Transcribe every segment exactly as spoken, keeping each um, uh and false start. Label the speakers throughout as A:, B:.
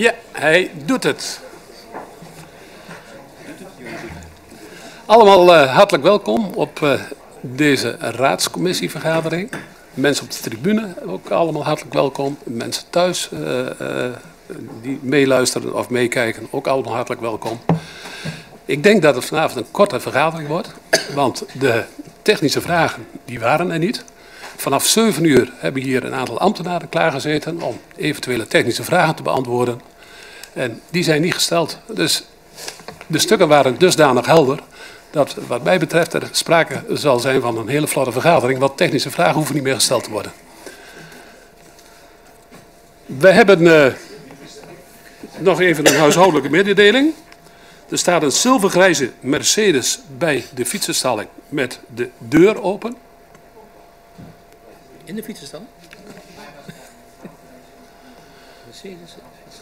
A: Ja, hij doet het. Allemaal uh, hartelijk welkom op uh, deze raadscommissievergadering. Mensen op de tribune ook allemaal hartelijk welkom. Mensen thuis uh, uh, die meeluisteren of meekijken ook allemaal hartelijk welkom. Ik denk dat het vanavond een korte vergadering wordt, want de technische vragen die waren er niet. Vanaf zeven uur hebben hier een aantal ambtenaren klaargezeten om eventuele technische vragen te beantwoorden. En die zijn niet gesteld. Dus de stukken waren dusdanig helder dat wat mij betreft er sprake zal zijn van een hele vlotte vergadering, want technische vragen hoeven niet meer gesteld te worden. We hebben uh, nog even een huishoudelijke mededeling. Er staat een zilvergrijze Mercedes bij de fietsenstalling met de deur open.
B: In de fietsenstalling? Mercedes.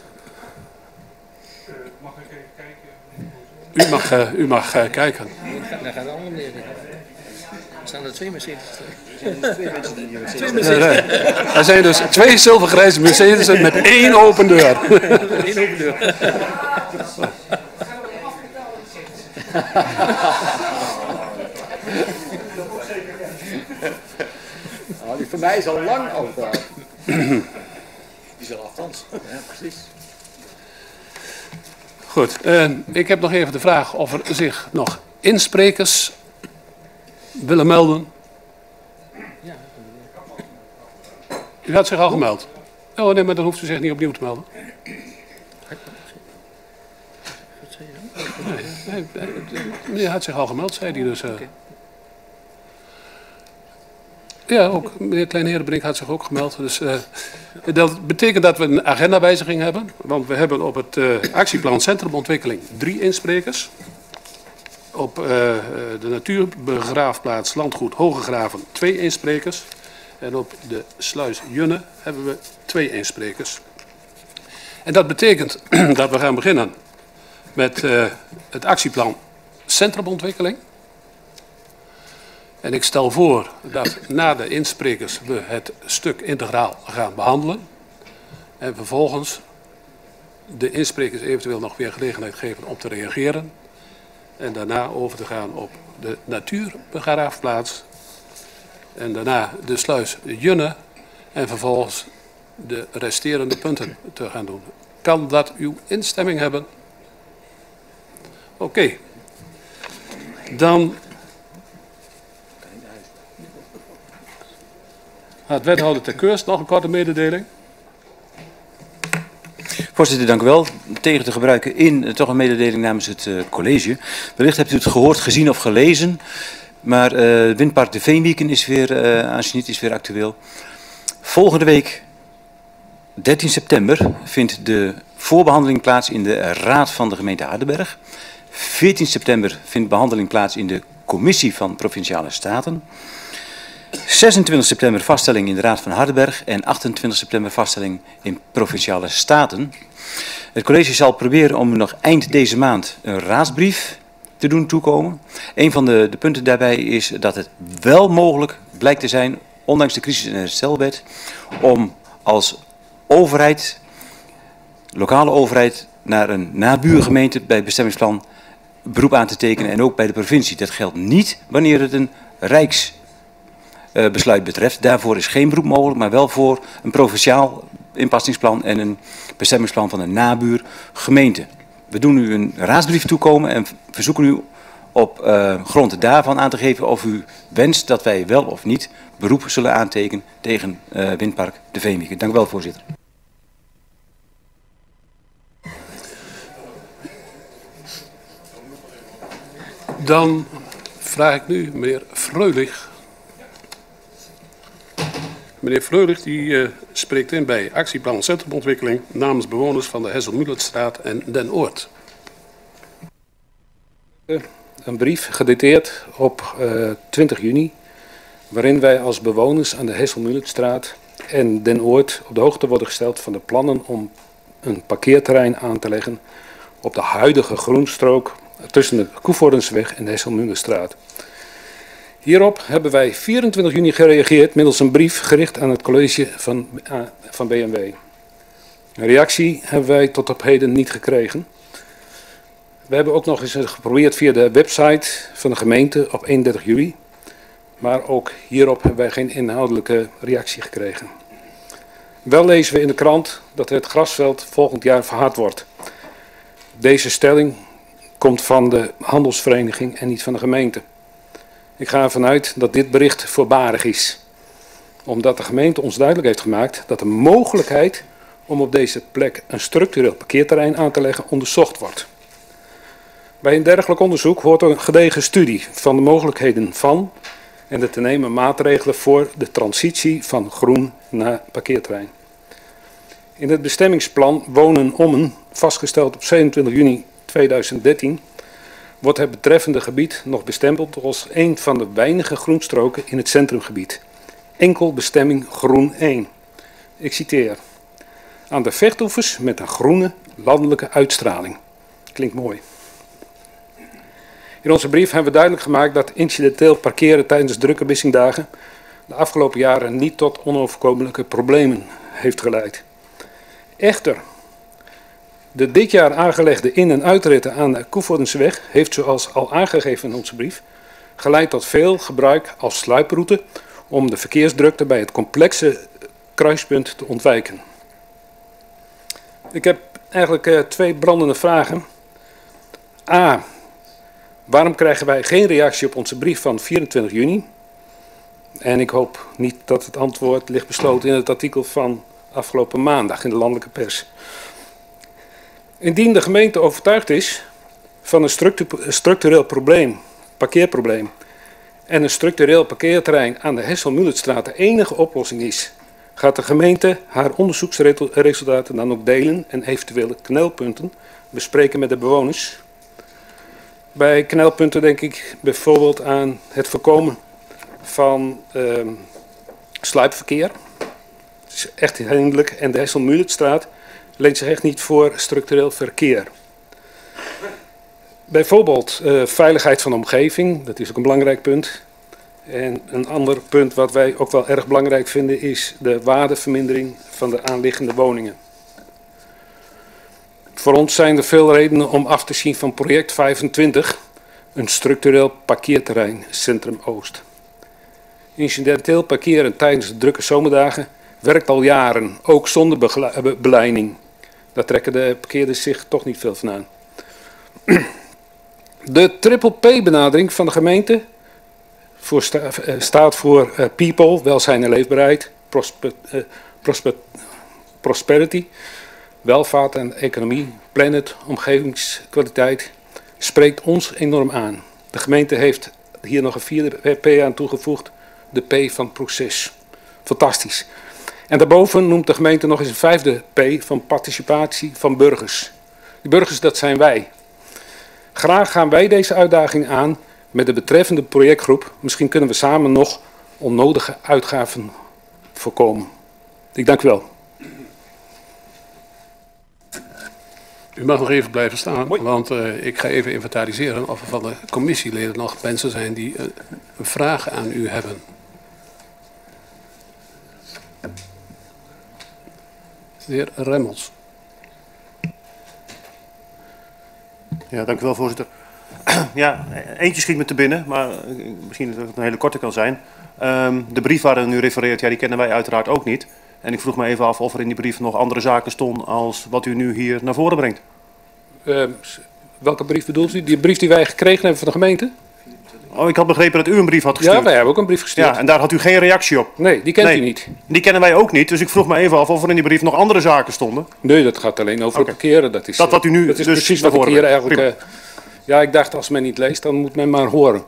A: Uh, mag ik even kijken? U mag, uh, u mag uh, kijken.
B: Daar gaat het allemaal neer. Er staan er twee Mercedes.
C: Twee mensen die Mercedes.
B: Twee Mercedes.
A: Nee, nee. Er zijn dus twee zilvergrijze Mercedes met één open deur.
B: Eén open deur.
C: Nou, die van mij is al lang open. Die is al afstands. Ja, precies.
A: Goed, uh, ik heb nog even de vraag of er zich nog insprekers willen melden. U had zich al gemeld. Oh nee, maar dan hoeft u zich niet opnieuw te melden. Nee, nee, meneer had zich al gemeld, zei hij dus. Uh... Ja, ook meneer Klein-Herenbrink had zich ook gemeld. Dus, uh, dat betekent dat we een agendawijziging hebben. Want we hebben op het uh, actieplan Centrumontwikkeling drie insprekers. Op uh, de natuurbegraafplaats Landgoed Hogegraven twee insprekers. En op de sluis Junne hebben we twee insprekers. En dat betekent dat we gaan beginnen met uh, het actieplan Centrumontwikkeling. En ik stel voor dat na de insprekers we het stuk integraal gaan behandelen. En vervolgens de insprekers eventueel nog weer gelegenheid geven om te reageren. En daarna over te gaan op de natuurbegraafplaats. En daarna de sluis Junne. En vervolgens de resterende punten te gaan doen. Kan dat uw instemming hebben? Oké. Okay. Dan had wethouder Ter Keurst nog een korte mededeling.
D: Voorzitter, dank u wel. Tegen te gebruiken in uh, toch een mededeling namens het uh, college. Wellicht hebt u het gehoord, gezien of gelezen. Maar uh, Windpark de Veenwieken is weer, uh, aansniet is weer actueel. Volgende week, dertien september, vindt de voorbehandeling plaats in de Raad van de gemeente Hardenberg. veertien september vindt behandeling plaats in de Commissie van Provinciale Staten. zesentwintig september vaststelling in de Raad van Hardenberg en achtentwintig september vaststelling in Provinciale Staten. Het college zal proberen om nog eind deze maand een raadsbrief te doen toekomen. Een van de, de punten daarbij is dat het wel mogelijk blijkt te zijn, ondanks de crisis- en herstelwet, om als overheid, lokale overheid, naar een nabuurgemeente bij het bestemmingsplan beroep aan te tekenen en ook bij de provincie. Dat geldt niet wanneer het een rijks Uh, besluit betreft. Daarvoor is geen beroep mogelijk, maar wel voor een provinciaal inpassingsplan en een bestemmingsplan van een nabuurgemeente. We doen u een raadsbrief toekomen en verzoeken u op uh, grond daarvan aan te geven of u wenst dat wij wel of niet beroep zullen aantekenen tegen uh, Windpark de Veenwieken. Dank u wel, voorzitter.
A: Dan vraag ik nu meneer Freulich. Meneer Freulich die uh, spreekt in bij actieplan Centrumontwikkeling namens bewoners van de Hesselmuletstraat en Den Oord.
E: Een brief gedateerd op uh, twintig juni, waarin wij als bewoners aan de Hesselmuletstraat en Den Oord op de hoogte worden gesteld van de plannen om een parkeerterrein aan te leggen op de huidige groenstrook tussen de Koevordensweg en de Hesselmuletstraat. Hierop hebben wij vierentwintig juni gereageerd middels een brief gericht aan het college van, uh, van B M W. Een reactie hebben wij tot op heden niet gekregen. We hebben ook nog eens geprobeerd via de website van de gemeente op eenendertig juli. Maar ook hierop hebben wij geen inhoudelijke reactie gekregen. Wel lezen we in de krant dat het grasveld volgend jaar verhard wordt. Deze stelling komt van de handelsvereniging en niet van de gemeente. Ik ga ervan uit dat dit bericht voorbarig is. Omdat de gemeente ons duidelijk heeft gemaakt dat de mogelijkheid om op deze plek een structureel parkeerterrein aan te leggen onderzocht wordt. Bij een dergelijk onderzoek hoort een gedegen studie van de mogelijkheden van en de te nemen maatregelen voor de transitie van groen naar parkeerterrein. In het bestemmingsplan Wonen Ommen, vastgesteld op zevenentwintig juni tweeduizend dertien, wordt het betreffende gebied nog bestempeld als een van de weinige groenstroken in het centrumgebied. Enkel bestemming groen één. Ik citeer. Aan de Vechtoevers met een groene landelijke uitstraling. Klinkt mooi. In onze brief hebben we duidelijk gemaakt dat incidenteel parkeren tijdens drukke missingdagen de afgelopen jaren niet tot onoverkomelijke problemen heeft geleid. Echter, de dit jaar aangelegde in- en uitritten aan de Koevordenseweg heeft, zoals al aangegeven in onze brief, geleid tot veel gebruik als sluiproute om de verkeersdrukte bij het complexe kruispunt te ontwijken. Ik heb eigenlijk uh, twee brandende vragen. A. Waarom krijgen wij geen reactie op onze brief van vierentwintig juni? En ik hoop niet dat het antwoord ligt besloten in het artikel van afgelopen maandag in de landelijke pers. Indien de gemeente overtuigd is van een structu structureel probleem, parkeerprobleem, en een structureel parkeerterrein aan de Hessel-Muletstraat de enige oplossing is, gaat de gemeente haar onderzoeksresultaten dan ook delen en eventuele knelpunten bespreken met de bewoners. Bij knelpunten denk ik bijvoorbeeld aan het voorkomen van uh, sluipverkeer. Het is echt hinderlijk en de Hessel-Muletstraat leent zich echt niet voor structureel verkeer. Bijvoorbeeld uh, veiligheid van de omgeving, dat is ook een belangrijk punt. En een ander punt wat wij ook wel erg belangrijk vinden is de waardevermindering van de aanliggende woningen. Voor ons zijn er veel redenen om af te zien van project vijfentwintig, een structureel parkeerterrein Centrum Oost. Incidenteel parkeren tijdens de drukke zomerdagen werkt al jaren, ook zonder beleiding. Daar trekken de parkeerders zich toch niet veel van aan. De triple P benadering van de gemeente voor sta, uh, staat voor uh, people, welzijn en leefbaarheid, prosper, uh, prosper, prosperity, welvaart en economie, planet, omgevingskwaliteit, spreekt ons enorm aan. De gemeente heeft hier nog een vierde P aan toegevoegd, de P van proces. Fantastisch. En daarboven noemt de gemeente nog eens een vijfde P van participatie van burgers. Die burgers, dat zijn wij. Graag gaan wij deze uitdaging aan met de betreffende projectgroep. Misschien kunnen we samen nog onnodige uitgaven voorkomen. Ik dank u wel.
A: U mag nog even blijven staan,
E: Hoi.
A: want uh, ik ga even inventariseren of er van de commissieleden nog mensen zijn die uh, een vraag aan u hebben. De heer Remmels.
F: Ja, dank u wel, voorzitter. Ja, eentje schiet me te binnen, maar misschien dat het een hele korte kan zijn. Um, de brief waar u nu refereert, ja, die kennen wij uiteraard ook niet. En ik vroeg me even af of er in die brief nog andere zaken stonden als wat u nu hier naar voren brengt.
E: Uh, welke brief bedoelt u? Die brief die wij gekregen hebben van de gemeente?
F: Oh, ik had begrepen dat u een brief had gestuurd.
E: Ja, wij hebben ook een brief gestuurd.
F: Ja, en daar had u geen reactie op.
E: Nee, die kent
F: nee,
E: u niet.
F: Die kennen wij ook niet, dus ik vroeg me even af of er in die brief nog andere zaken stonden.
E: Nee, dat gaat alleen over
F: Okay.
E: het parkeren. Dat is,
F: dat wat u nu
E: dat is
F: dus
E: precies
F: naar
E: wat ik
F: voren
E: hier
F: brengt.
E: eigenlijk... Uh, ja, ik dacht als men niet leest, dan moet men maar horen.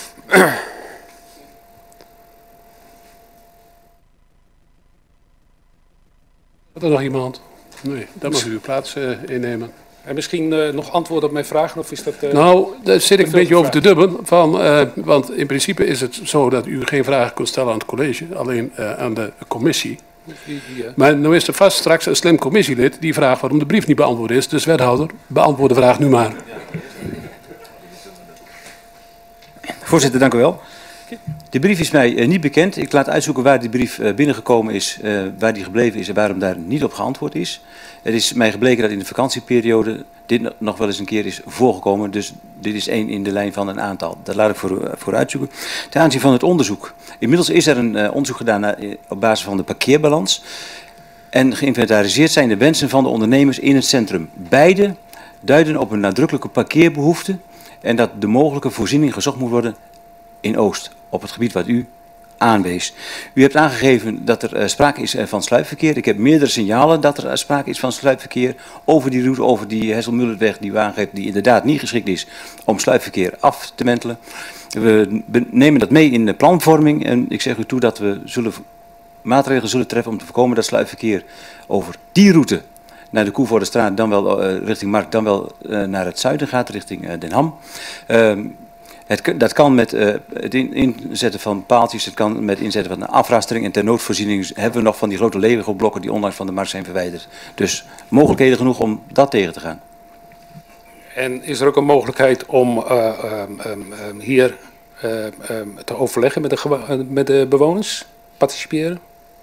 A: Is er nog iemand? Nee, dan mag u uw plaats uh, innemen.
E: En misschien uh, nog antwoord op mijn vragen, of is dat... Uh,
A: nou, daar zit ik een beetje over te
E: vragen.
A: dubben. Van, uh, want in principe is het zo dat u geen vragen kunt stellen aan het college, alleen uh, aan de commissie.
E: Die, die, uh,
A: Maar nu is er vast straks een slim commissielid die vraagt waarom de brief niet beantwoord is. Dus wethouder, beantwoord de vraag nu maar.
D: Voorzitter, dank u wel. Die brief is mij uh, niet bekend. Ik laat uitzoeken waar die brief uh, binnengekomen is, uh, waar die gebleven is en waarom daar niet op geantwoord is. Het is mij gebleken dat in de vakantieperiode dit nog wel eens een keer is voorgekomen. Dus dit is één in de lijn van een aantal. Dat laat ik voor, uh, voor uitzoeken. Ten aanzien van het onderzoek. Inmiddels is er een uh, onderzoek gedaan naar, uh, op basis van de parkeerbalans. En geïnventariseerd zijn de wensen van de ondernemers in het centrum. Beide duiden op een nadrukkelijke parkeerbehoefte en dat de mogelijke voorziening gezocht moet worden in Oost, op het gebied wat u aanwees. U hebt aangegeven dat er uh, sprake is uh, van sluipverkeer. Ik heb meerdere signalen dat er uh, sprake is van sluipverkeer over die route, over die Hesselmullerweg die u aangeeft, die inderdaad niet geschikt is om sluipverkeer af te wentelen. We nemen dat mee in de planvorming en ik zeg u toe dat we zullen maatregelen zullen treffen om te voorkomen dat sluipverkeer over die route naar de Koevoordestraat, dan wel uh, richting Markt, dan wel uh, naar het zuiden gaat, richting uh, Den Ham. Uh, het, dat kan met uh, het in, inzetten van paaltjes, het kan met inzetten van een afrastering en ter noodvoorziening hebben we nog van die grote Lego-blokken die onlangs van de markt zijn verwijderd. Dus mogelijkheden genoeg om dat tegen te gaan.
E: En is er ook een mogelijkheid om uh, um, um, um, hier uh, um, te overleggen met de, met de bewoners, participeren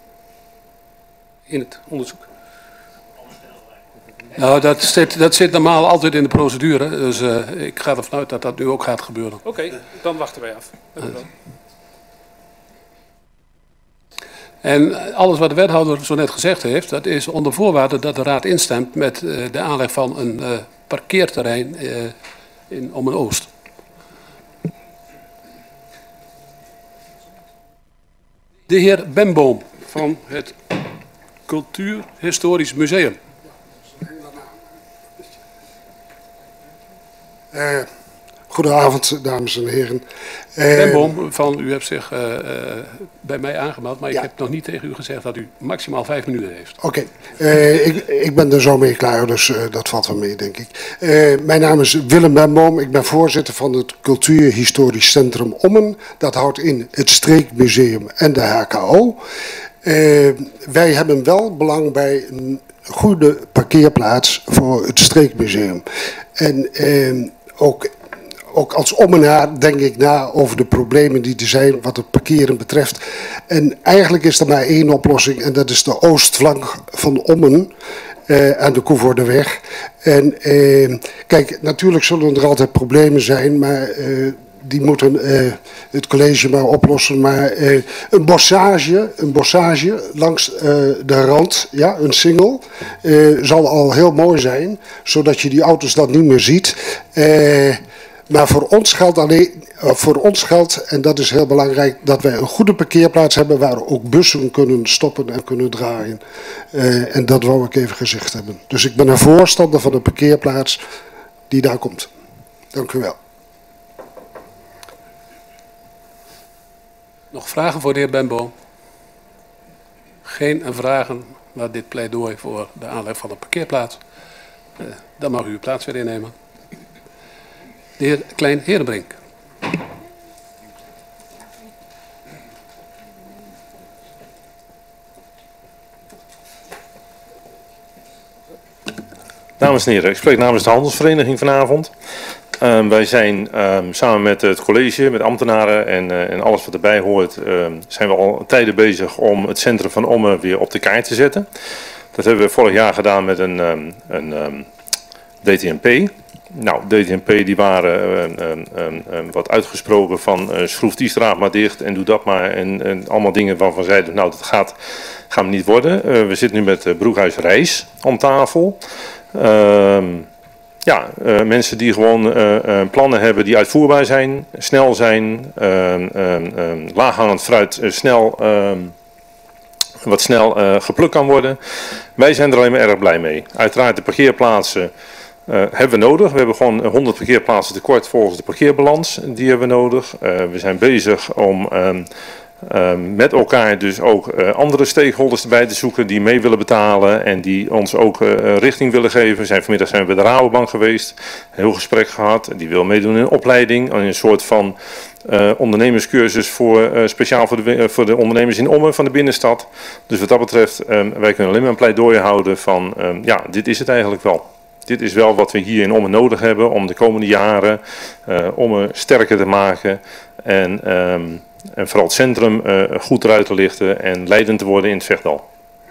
E: in het onderzoek?
A: Nou, dat zit, dat zit normaal altijd in de procedure. Dus uh, ik ga ervan uit dat dat nu ook gaat gebeuren.
E: Oké, okay, dan wachten wij af.
A: En alles wat de wethouder zo net gezegd heeft, dat is onder voorwaarde dat de raad instemt met uh, de aanleg van een uh, parkeerterrein uh, in Ommen-Oost. De heer Bemboom van het Cultuurhistorisch Museum.
G: Uh, goedenavond, dames en heren.
A: Uh, Bemboom, van u hebt zich uh, uh, bij mij aangemeld, maar ja. Ik heb nog niet tegen u gezegd dat u maximaal vijf minuten heeft.
G: Oké, okay. uh, ik, ik ben er zo mee klaar, dus uh, dat valt wel mee, denk ik. Uh, mijn naam is Willem Bemboom, ik ben voorzitter van het Cultuurhistorisch Centrum Ommen. Dat houdt in het Streekmuseum en de H K O. Uh, wij hebben wel belang bij een goede parkeerplaats voor het Streekmuseum. En uh, ook, ook als Ommenaar denk ik na over de problemen die er zijn wat het parkeren betreft. En eigenlijk is er maar één oplossing en dat is de oostflank van Ommen uh, aan de Koevoorderweg. En uh, kijk, natuurlijk zullen er altijd problemen zijn, maar uh, die moeten uh, het college maar oplossen. Maar uh, een bossage, een bossage langs uh, de rand, ja, een singel, uh, zal al heel mooi zijn, zodat je die auto's dan niet meer ziet. Uh, maar voor ons geldt alleen, uh, voor ons geldt, en dat is heel belangrijk, dat wij een goede parkeerplaats hebben waar ook bussen kunnen stoppen en kunnen draaien. Uh, en dat wou ik even gezegd hebben. Dus ik ben een voorstander van de parkeerplaats die daar komt. Dank u wel.
A: Nog vragen voor de heer Bemboom? Geen vragen naar dit pleidooi voor de aanleg van de parkeerplaats. Uh, dan mag u uw plaats weer innemen. De heer Klein-Herenbrink.
H: Dames en heren, ik spreek namens de handelsvereniging vanavond. Uh, wij zijn um, samen met het college, met ambtenaren en, uh, en alles wat erbij hoort, uh, zijn we al tijden bezig om het centrum van Ommen weer op de kaart te zetten. Dat hebben we vorig jaar gedaan met een, um, een um, D T M P. Nou, D T M P die waren uh, um, um, um, wat uitgesproken van uh, schroef die straat maar dicht en doe dat maar. En, en allemaal dingen waarvan zeiden, nou dat gaat, gaat niet worden. Uh, we zitten nu met uh, Broekhuis Reis om tafel. Uh, Ja, uh, mensen die gewoon uh, uh, plannen hebben die uitvoerbaar zijn, snel zijn, uh, uh, uh, laaghangend fruit uh, snel, uh, wat snel uh, geplukt kan worden. Wij zijn er alleen maar erg blij mee. Uiteraard de parkeerplaatsen uh, hebben we nodig. We hebben gewoon honderd parkeerplaatsen tekort volgens de parkeerbalans. Die hebben we nodig. Uh, we zijn bezig om uh, uh, met elkaar dus ook uh, andere stakeholders erbij te zoeken die mee willen betalen en die ons ook uh, richting willen geven. Zijn, vanmiddag zijn we bij de Rabobank geweest, een heel gesprek gehad. Die wil meedoen in een opleiding, in een soort van uh, ondernemerscursus voor, uh, speciaal voor de, uh, voor de ondernemers in Ommen van de binnenstad. Dus wat dat betreft, uh, wij kunnen alleen maar een pleidooi houden van, uh, ja, dit is het eigenlijk wel. Dit is wel wat we hier in Ommen nodig hebben om de komende jaren uh, Ommen sterker te maken en um, en vooral het centrum uh, goed eruit te lichten en leidend te worden in het Vechtdal.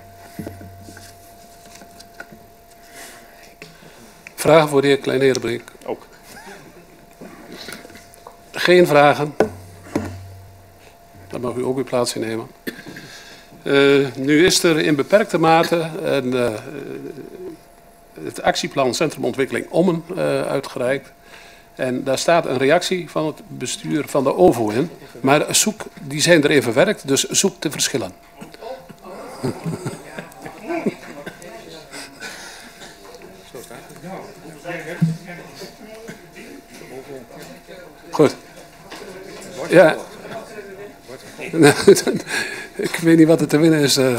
A: Vragen voor de heer Klein-Herenbrink?
H: Ook.
A: Geen vragen? Dan mag u ook uw plaats innemen. Uh, nu is er in beperkte mate een, uh, het actieplan Centrumontwikkeling Ommen uh, uitgereikt. En daar staat een reactie van het bestuur van de O V O in. Maar zoek, die zijn erin verwerkt, dus zoek de verschillen. Goed. Ja. Ik weet niet wat er te winnen is. Uh.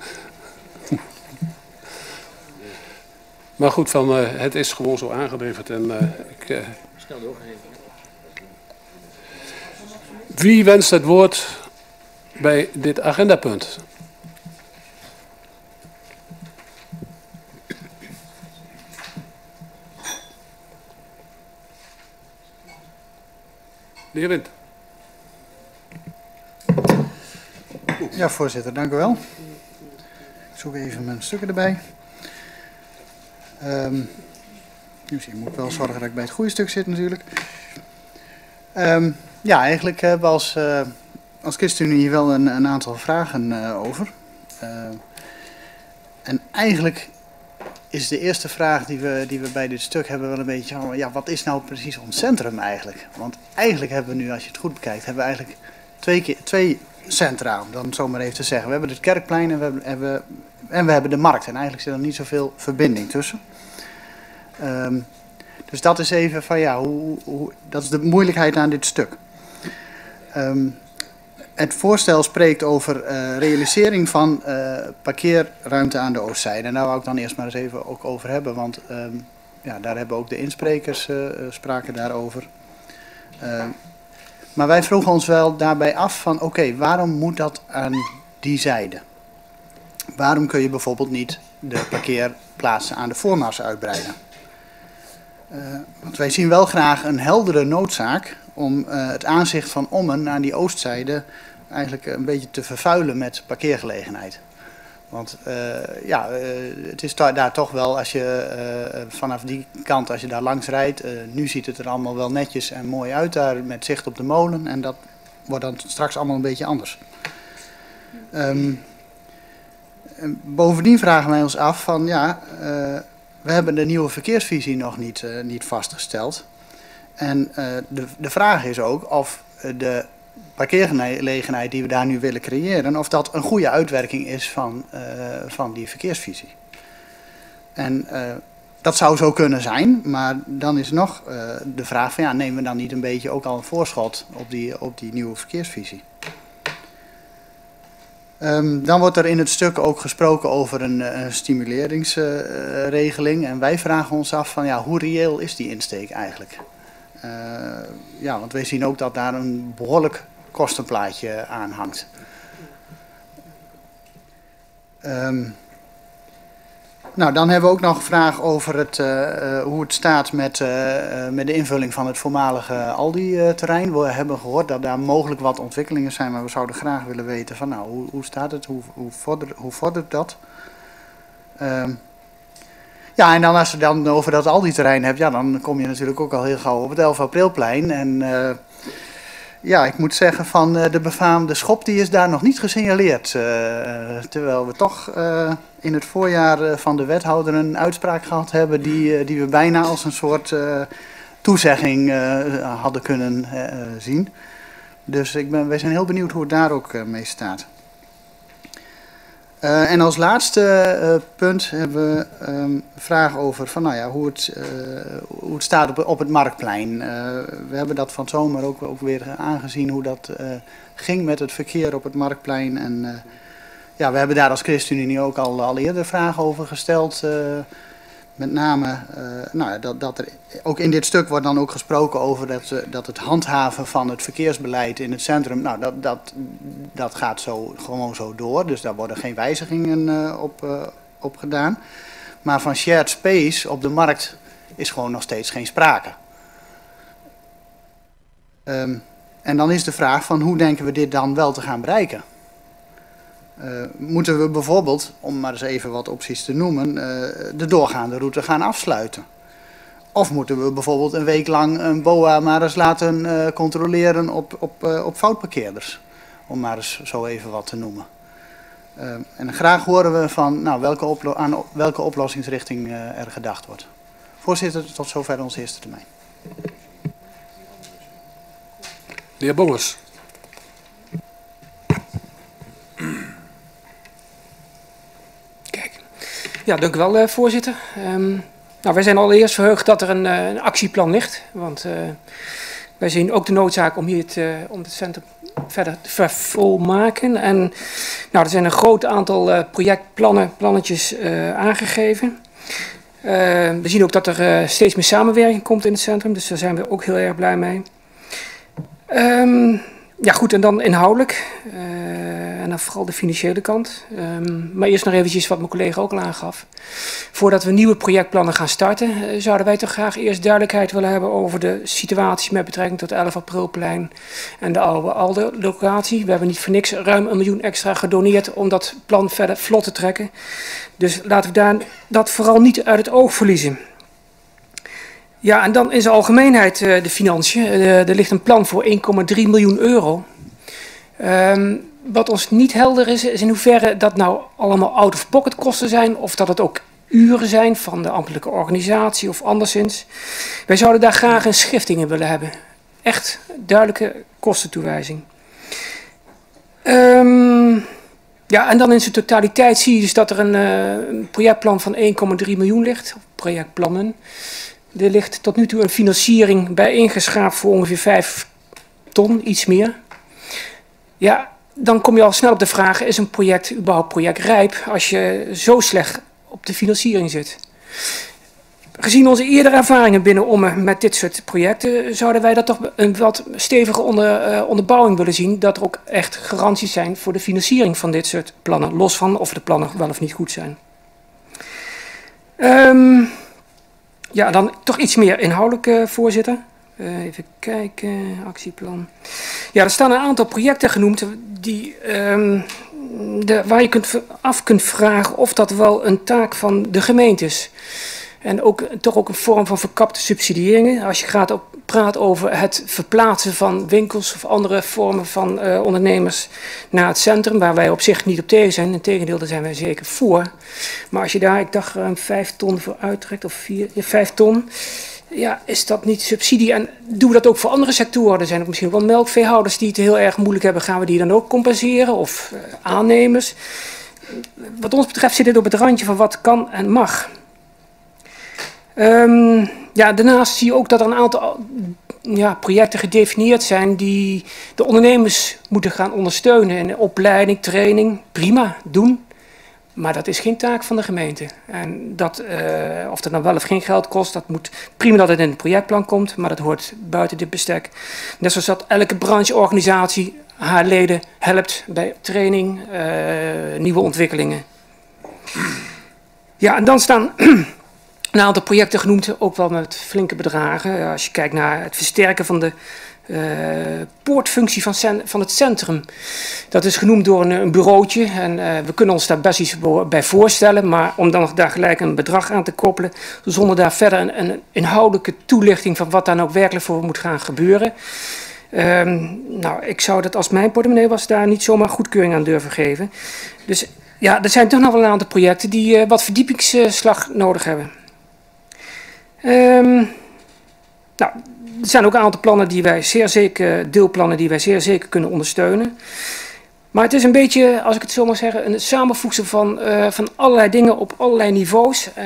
A: Maar goed, van, uh, het is gewoon zo aangeleverd. En, uh, ik, uh... Wie wenst het woord bij dit agendapunt? De heer Wind.
I: Ja, voorzitter, dank u wel. Ik zoek even mijn stukken erbij. Um, dus ik moet wel zorgen dat ik bij het goede stuk zit natuurlijk. Um, ja, eigenlijk hebben we als, uh, als ChristenUnie hier wel een, een aantal vragen uh, over. Uh, en eigenlijk is de eerste vraag die we, die we bij dit stuk hebben wel een beetje... Ja, wat is nou precies ons centrum eigenlijk? Want eigenlijk hebben we nu, als je het goed bekijkt, hebben we eigenlijk twee, keer, twee centra, om dan zo maar even te zeggen. We hebben het Kerkplein en we hebben, hebben, en we hebben de markt. En eigenlijk zit er niet zoveel verbinding tussen. Um, dus dat is even van ja, hoe, hoe, dat is de moeilijkheid aan dit stuk. Um, het voorstel spreekt over uh, realisering van uh, parkeerruimte aan de oostzijde. En daar wou ik dan eerst maar eens even ook over hebben, want um, ja, daar hebben ook de insprekers uh, spraken daarover. Uh, maar wij vroegen ons wel daarbij af van oké, okay, waarom moet dat aan die zijde? Waarom kun je bijvoorbeeld niet de parkeerplaatsen aan de voormars uitbreiden? Uh, want wij zien wel graag een heldere noodzaak om uh, het aanzicht van Ommen aan die oostzijde eigenlijk een beetje te vervuilen met parkeergelegenheid. Want uh, ja, uh, het is daar toch wel, als je uh, vanaf die kant, als je daar langs rijdt, uh, nu ziet het er allemaal wel netjes en mooi uit daar met zicht op de molen. En dat wordt dan straks allemaal een beetje anders. Um, bovendien vragen wij ons af van ja, uh, we hebben de nieuwe verkeersvisie nog niet, uh, niet vastgesteld. En uh, de, de vraag is ook of de parkeergelegenheid die we daar nu willen creëren, of dat een goede uitwerking is van, uh, van die verkeersvisie. En uh, dat zou zo kunnen zijn, maar dan is nog uh, de vraag van ja, nemen we dan niet een beetje ook al een voorschot op die, op die nieuwe verkeersvisie? Um, dan wordt er in het stuk ook gesproken over een, een stimuleringsregeling. Uh, en wij vragen ons af van ja, hoe reëel is die insteek eigenlijk? Uh, ja, want wij zien ook dat daar een behoorlijk kostenplaatje aan hangt. Um, nou, dan hebben we ook nog een vraag over het, uh, uh, hoe het staat met, uh, met de invulling van het voormalige Aldi-terrein. We hebben gehoord dat daar mogelijk wat ontwikkelingen zijn, maar we zouden graag willen weten van nou, hoe, hoe staat het, hoe, hoe, vordert, hoe vordert dat? Um, Ja, en dan als je dan over dat Aldi-terrein hebt, ja, dan kom je natuurlijk ook al heel gauw op het elf aprilplein. En uh, ja, ik moet zeggen van uh, de befaamde schop, die is daar nog niet gesignaleerd. Uh, terwijl we toch uh, in het voorjaar uh, van de wethouder een uitspraak gehad hebben die, uh, die we bijna als een soort uh, toezegging uh, hadden kunnen uh, zien. Dus ik ben, wij zijn heel benieuwd hoe het daar ook uh, mee staat. Uh, en als laatste uh, punt hebben we um, vragen over van, nou ja, hoe, het, uh, hoe het staat op, op het Marktplein. Uh, we hebben dat van zomer ook, ook weer aangezien hoe dat uh, ging met het verkeer op het Marktplein. En uh, ja, we hebben daar als ChristenUnie ook al, al eerder vragen over gesteld. Uh, met name, uh, nou, dat, dat er ook in dit stuk wordt dan ook gesproken over dat, uh, dat het handhaven van het verkeersbeleid in het centrum, nou, dat, dat, dat gaat zo, gewoon zo door. Dus daar worden geen wijzigingen uh, op, uh, op gedaan. Maar van shared space op de markt is gewoon nog steeds geen sprake. Um, En dan is de vraag van hoe denken we dit dan wel te gaan bereiken? Uh, moeten we bijvoorbeeld, om maar eens even wat opties te noemen, uh, de doorgaande route gaan afsluiten? Of moeten we bijvoorbeeld een week lang een B O A maar eens laten uh, controleren op, op, uh, op foutparkeerders? Om maar eens zo even wat te noemen. Uh, en graag horen we van nou, welke, oplo aan welke oplossingsrichting uh, er gedacht wordt. Voorzitter, tot zover onze eerste termijn.
A: De heer Bongers.
J: Kijk. Ja, dank u wel, uh, voorzitter. Um, nou, wij zijn allereerst verheugd dat er een, uh, een actieplan ligt. Want uh, wij zien ook de noodzaak om hier het, uh, om het centrum verder te vervolmaken. En nou, er zijn een groot aantal uh, projectplannen, plannetjes uh, aangegeven. Uh, we zien ook dat er uh, steeds meer samenwerking komt in het centrum. Dus daar zijn we ook heel erg blij mee. Um, ja goed, en dan inhoudelijk. Uh, en dan vooral de financiële kant. Um, maar eerst nog eventjes wat mijn collega ook al aangaf. Voordat we nieuwe projectplannen gaan starten, uh, zouden wij toch graag eerst duidelijkheid willen hebben over de situatie met betrekking tot elf aprilplein en de oude Alde locatie. We hebben niet voor niks ruim een miljoen extra gedoneerd om dat plan verder vlot te trekken. Dus laten we daar dat vooral niet uit het oog verliezen. Ja, en dan in zijn algemeenheid uh, de financiën. Uh, er ligt een plan voor één komma drie miljoen euro. Um, wat ons niet helder is, is in hoeverre dat nou allemaal out-of-pocket kosten zijn, of dat het ook uren zijn van de ambtelijke organisatie of anderszins. Wij zouden daar graag een schifting in willen hebben. Echt duidelijke kostentoewijzing. Um, ja, en dan in zijn totaliteit zie je dus dat er een, uh, een projectplan van één komma drie miljoen ligt, of projectplannen. Er ligt tot nu toe een financiering bij ingeschaapt voor ongeveer vijf ton, iets meer. Ja, dan kom je al snel op de vraag, is een project überhaupt projectrijp als je zo slecht op de financiering zit? Gezien onze eerdere ervaringen binnen Ommen met dit soort projecten, zouden wij dat toch een wat stevige onder, uh, onderbouwing willen zien, dat er ook echt garanties zijn voor de financiering van dit soort plannen, los van of de plannen wel of niet goed zijn. Um, Ja, dan toch iets meer inhoudelijk, uh, voorzitter. Uh, even kijken, actieplan. Ja, er staan een aantal projecten genoemd die, um, de, waar je kunt af kunt vragen of dat wel een taak van de gemeente is. En ook, toch ook een vorm van verkapte subsidiëringen. Als je gaat op, praat over het verplaatsen van winkels of andere vormen van uh, ondernemers naar het centrum, waar wij op zich niet op tegen zijn. Integendeel, daar zijn wij zeker voor. Maar als je daar, ik dacht, ruim vijf ton voor uittrekt, of vier, ja, vijf ton, ja, is dat niet subsidie? En doen we dat ook voor andere sectoren? Er zijn ook misschien wel melkveehouders die het heel erg moeilijk hebben. Gaan we die dan ook compenseren? Of uh, aannemers? Wat ons betreft zit dit op het randje van wat kan en mag. Um, ja, daarnaast zie je ook dat er een aantal ja, projecten gedefinieerd zijn die de ondernemers moeten gaan ondersteunen. In opleiding, training, prima, doen. Maar dat is geen taak van de gemeente. En dat, uh, of dat nou wel of geen geld kost, dat moet prima dat het in het projectplan komt, maar dat hoort buiten dit bestek. Net zoals dat elke brancheorganisatie haar leden helpt bij training, uh, nieuwe ontwikkelingen. Ja, en dan staan een aantal projecten genoemd, ook wel met flinke bedragen. Als je kijkt naar het versterken van de uh, poortfunctie van, van het centrum. Dat is genoemd door een, een bureautje en uh, we kunnen ons daar best iets bij voorstellen. Maar om dan daar gelijk een bedrag aan te koppelen, zonder daar verder een, een inhoudelijke toelichting van wat daar nou werkelijk voor moet gaan gebeuren. Um, nou, ik zou dat als mijn portemonnee was daar niet zomaar goedkeuring aan durven geven. Dus ja, er zijn toch nog wel een aantal projecten die uh, wat verdiepingsslag nodig hebben. Um, nou, er zijn ook een aantal plannen die wij zeer zeker, deelplannen die wij zeer zeker kunnen ondersteunen. Maar het is een beetje, als ik het zo mag zeggen, een samenvoegsel van, uh, van allerlei dingen op allerlei niveaus. Uh,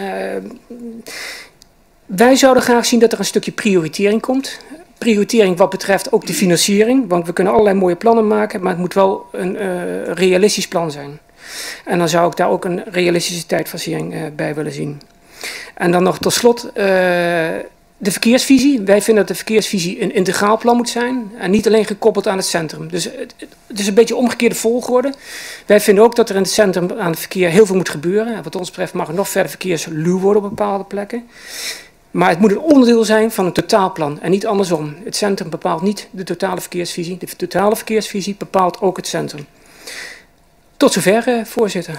J: wij zouden graag zien dat er een stukje prioritering komt. Prioritering wat betreft ook de financiering, want we kunnen allerlei mooie plannen maken, maar het moet wel een uh, realistisch plan zijn. En dan zou ik daar ook een realistische tijdfasering uh, bij willen zien. En dan nog tot slot uh, de verkeersvisie. Wij vinden dat de verkeersvisie een integraal plan moet zijn en niet alleen gekoppeld aan het centrum. Dus het, het is een beetje omgekeerde volgorde. Wij vinden ook dat er in het centrum aan het verkeer heel veel moet gebeuren. En wat ons betreft mag er nog verder verkeersluw worden op bepaalde plekken. Maar het moet een onderdeel zijn van een totaalplan en niet andersom. Het centrum bepaalt niet de totale verkeersvisie. De totale verkeersvisie bepaalt ook het centrum. Tot zover, uh, voorzitter.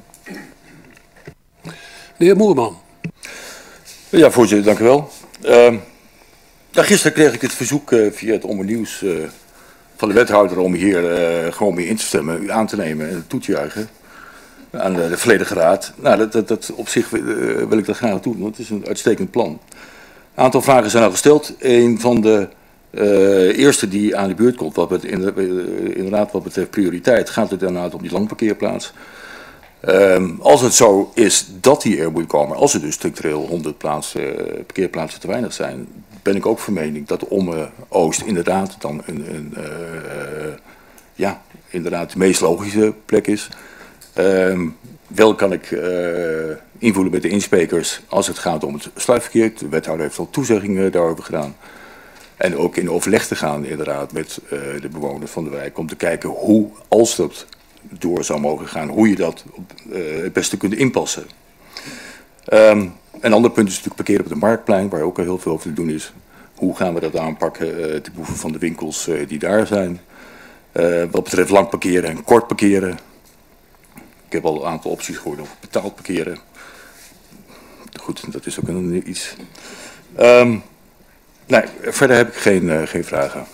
A: De heer Moerman.
K: Ja, voorzitter, dank u wel. Uh, ja, gisteren kreeg ik het verzoek uh, via het Omroep Nieuws uh, van de wethouder om hier uh, gewoon mee in te stemmen, u aan te nemen en toe te juichen aan de, de volledige raad. Nou, dat, dat, dat op zich uh, wil ik dat graag doen, want het is een uitstekend plan. Een aantal vragen zijn al gesteld. Een van de uh, eerste die aan de beurt komt, wat bet, inderdaad wat betreft prioriteit, gaat het inderdaad om die langparkeerplaats. Um, als het zo is dat die er moet komen, als er dus structureel honderd plaatsen, uh, parkeerplaatsen te weinig zijn, ben ik ook van mening dat Omme Oost inderdaad dan een, een uh, uh, ja, inderdaad de meest logische plek is. Um, wel kan ik uh, invoelen met de insprekers als het gaat om het sluipverkeer. De wethouder heeft al toezeggingen daarover gedaan. En ook in overleg te gaan inderdaad met uh, de bewoners van de wijk om te kijken hoe, als dat door zou mogen gaan, hoe je dat uh, het beste kunt inpassen. Um, een ander punt is natuurlijk parkeren op het Marktplein, waar ook al heel veel over te doen is. Hoe gaan we dat aanpakken uh, ten behoeve van de winkels uh, die daar zijn. Uh, wat betreft lang parkeren en kort parkeren. Ik heb al een aantal opties gehoord over betaald parkeren. Goed, dat is ook een, iets. Um, nee, verder heb ik geen, uh, geen vragen.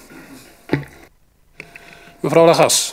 A: Mevrouw Lagas.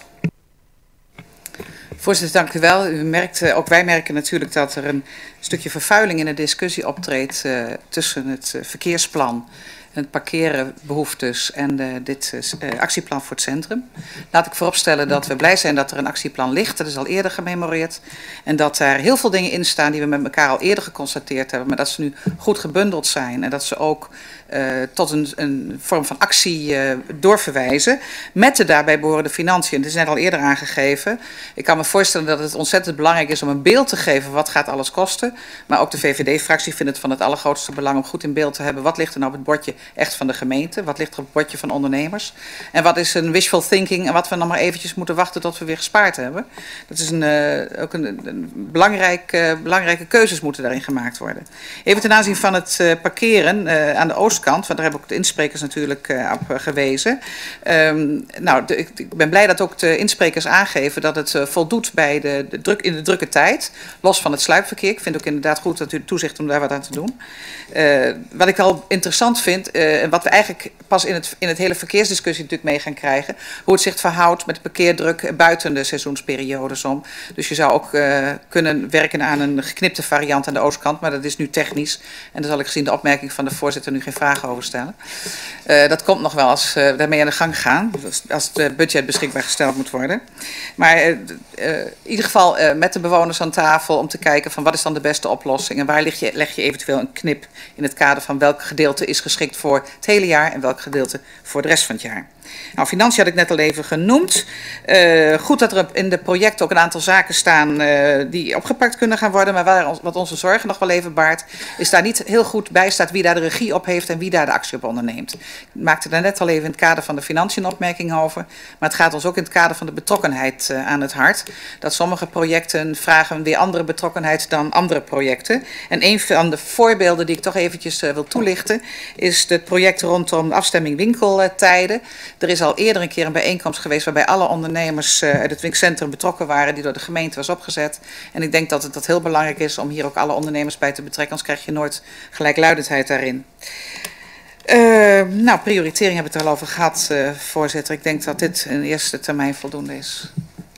L: Voorzitter, dank u wel. U merkt, ook wij merken natuurlijk dat er een stukje vervuiling in de discussie optreedt uh, tussen het uh, verkeersplan, het parkerenbehoeftes en uh, dit uh, actieplan voor het centrum. Laat ik vooropstellen dat we blij zijn dat er een actieplan ligt. Dat is al eerder gememoreerd. En dat daar heel veel dingen in staan die we met elkaar al eerder geconstateerd hebben. Maar dat ze nu goed gebundeld zijn en dat ze ook uh, tot een, een vorm van actie uh, doorverwijzen. Met de daarbij behorende financiën. Het is net al eerder aangegeven. Ik kan me voorstellen dat het ontzettend belangrijk is om een beeld te geven wat gaat alles kosten. Maar ook de V V D-fractie vindt het van het allergrootste belang om goed in beeld te hebben wat ligt er nou op het bordje echt van de gemeente, wat ligt er op het bordje van ondernemers en wat is een wishful thinking en wat we dan maar eventjes moeten wachten tot we weer gespaard hebben. Dat is een, uh, ook een, een belangrijk, uh, belangrijke keuzes moeten daarin gemaakt worden. Even ten aanzien van het uh, parkeren uh, aan de oostkant, want daar hebben ook de insprekers natuurlijk uh, op uh, gewezen. Um, nou, de, ik ben blij dat ook de insprekers aangeven dat het uh, voldoet bij de, de druk, in de drukke tijd, los van het sluipverkeer. Ik vind ook inderdaad goed dat u toezicht om daar wat aan te doen. Uh, wat ik al interessant vind, uh, en wat we eigenlijk pas in het, in het hele verkeersdiscussie natuurlijk mee gaan krijgen, hoe het zich verhoudt met de parkeerdruk buiten de seizoensperiodes om. Dus je zou ook uh, kunnen werken aan een geknipte variant aan de oostkant, maar dat is nu technisch. En daar zal ik gezien de opmerking van de voorzitter nu geen vragen over stellen. Uh, dat komt nog wel als we uh, daarmee aan de gang gaan, als het budget beschikbaar gesteld moet worden. Maar uh, uh, in ieder geval uh, met de bewoners aan tafel om te kijken van wat is dan de beste oplossing en waar leg je, leg je eventueel een knip in het kader van welk gedeelte is geschikt voor het hele jaar en welk gedeelte voor de rest van het jaar. Nou, financiën had ik net al even genoemd. Uh, goed dat er in de projecten ook een aantal zaken staan uh, die opgepakt kunnen gaan worden, maar waar, wat onze zorgen nog wel even baart, is daar niet heel goed bij staat wie daar de regie op heeft en wie daar de actie op onderneemt. Ik maakte daar net al even in het kader van de financiën een opmerking over, maar het gaat ons ook in het kader van de betrokkenheid uh, aan het hart. Dat sommige projecten vragen weer andere betrokkenheid dan andere projecten. En een van de voorbeelden die ik toch eventjes uh, wil toelichten, is het project rondom de afstemming winkeltijden. Er is al eerder een keer een bijeenkomst geweest waarbij alle ondernemers uh, uit het winkelcentrum betrokken waren die door de gemeente was opgezet. En ik denk dat het dat heel belangrijk is om hier ook alle ondernemers bij te betrekken, anders krijg je nooit gelijkluidendheid daarin. Uh, nou, prioritering hebben we het er al over gehad, uh, voorzitter. Ik denk dat dit in eerste termijn voldoende is.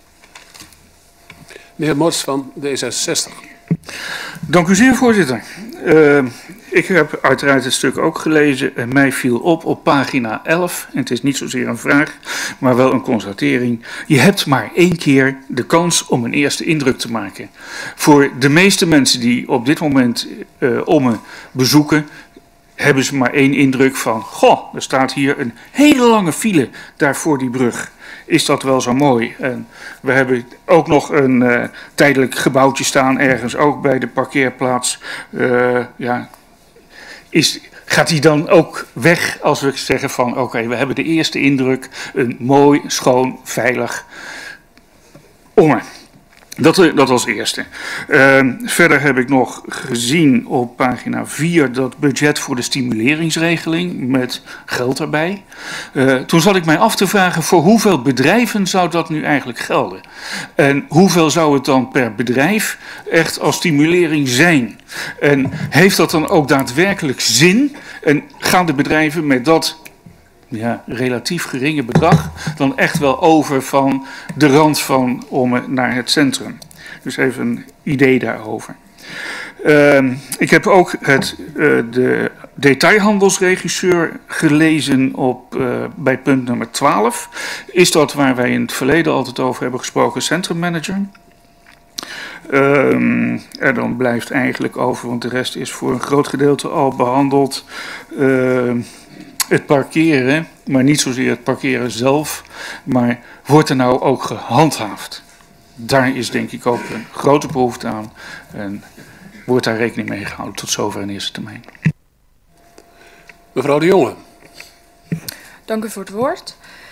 A: De heer Mors van D zesenzestig.
M: Dank u zeer, voorzitter. Uh, ik heb uiteraard het stuk ook gelezen en mij viel op op pagina elf, en het is niet zozeer een vraag, maar wel een constatering. Je hebt maar één keer de kans om een eerste indruk te maken. Voor de meeste mensen die op dit moment uh, Omme bezoeken, hebben ze maar één indruk van, goh, er staat hier een hele lange file daar voor die brug. Is dat wel zo mooi? En we hebben ook nog een uh, tijdelijk gebouwtje staan, ergens ook bij de parkeerplaats. Uh, ja, is, gaat die dan ook weg als we zeggen van, oké, okay, we hebben de eerste indruk, een mooi, schoon, veilig Omme. Dat, dat als eerste. Uh, verder heb ik nog gezien op pagina vier dat budget voor de stimuleringsregeling met geld erbij. Uh, toen zat ik mij af te vragen voor hoeveel bedrijven zou dat nu eigenlijk gelden? En hoeveel zou het dan per bedrijf echt als stimulering zijn? En heeft dat dan ook daadwerkelijk zin? En gaan de bedrijven met dat ja, relatief geringe bedrag dan echt wel over van de rand van Ommen naar het centrum. Dus even een idee daarover. Uh, ik heb ook het, uh, de detailhandelsregisseur gelezen op, uh, bij punt nummer twaalf. Is dat waar wij in het verleden altijd over hebben gesproken, centrummanager? Uh, en dan blijft eigenlijk over, want de rest is voor een groot gedeelte al behandeld. Uh, Het parkeren, maar niet zozeer het parkeren zelf, maar wordt er nou ook gehandhaafd? Daar is denk ik ook een grote behoefte aan en wordt daar rekening mee gehouden tot zover in eerste termijn.
A: Mevrouw de Jonge.
N: Dank u voor het woord.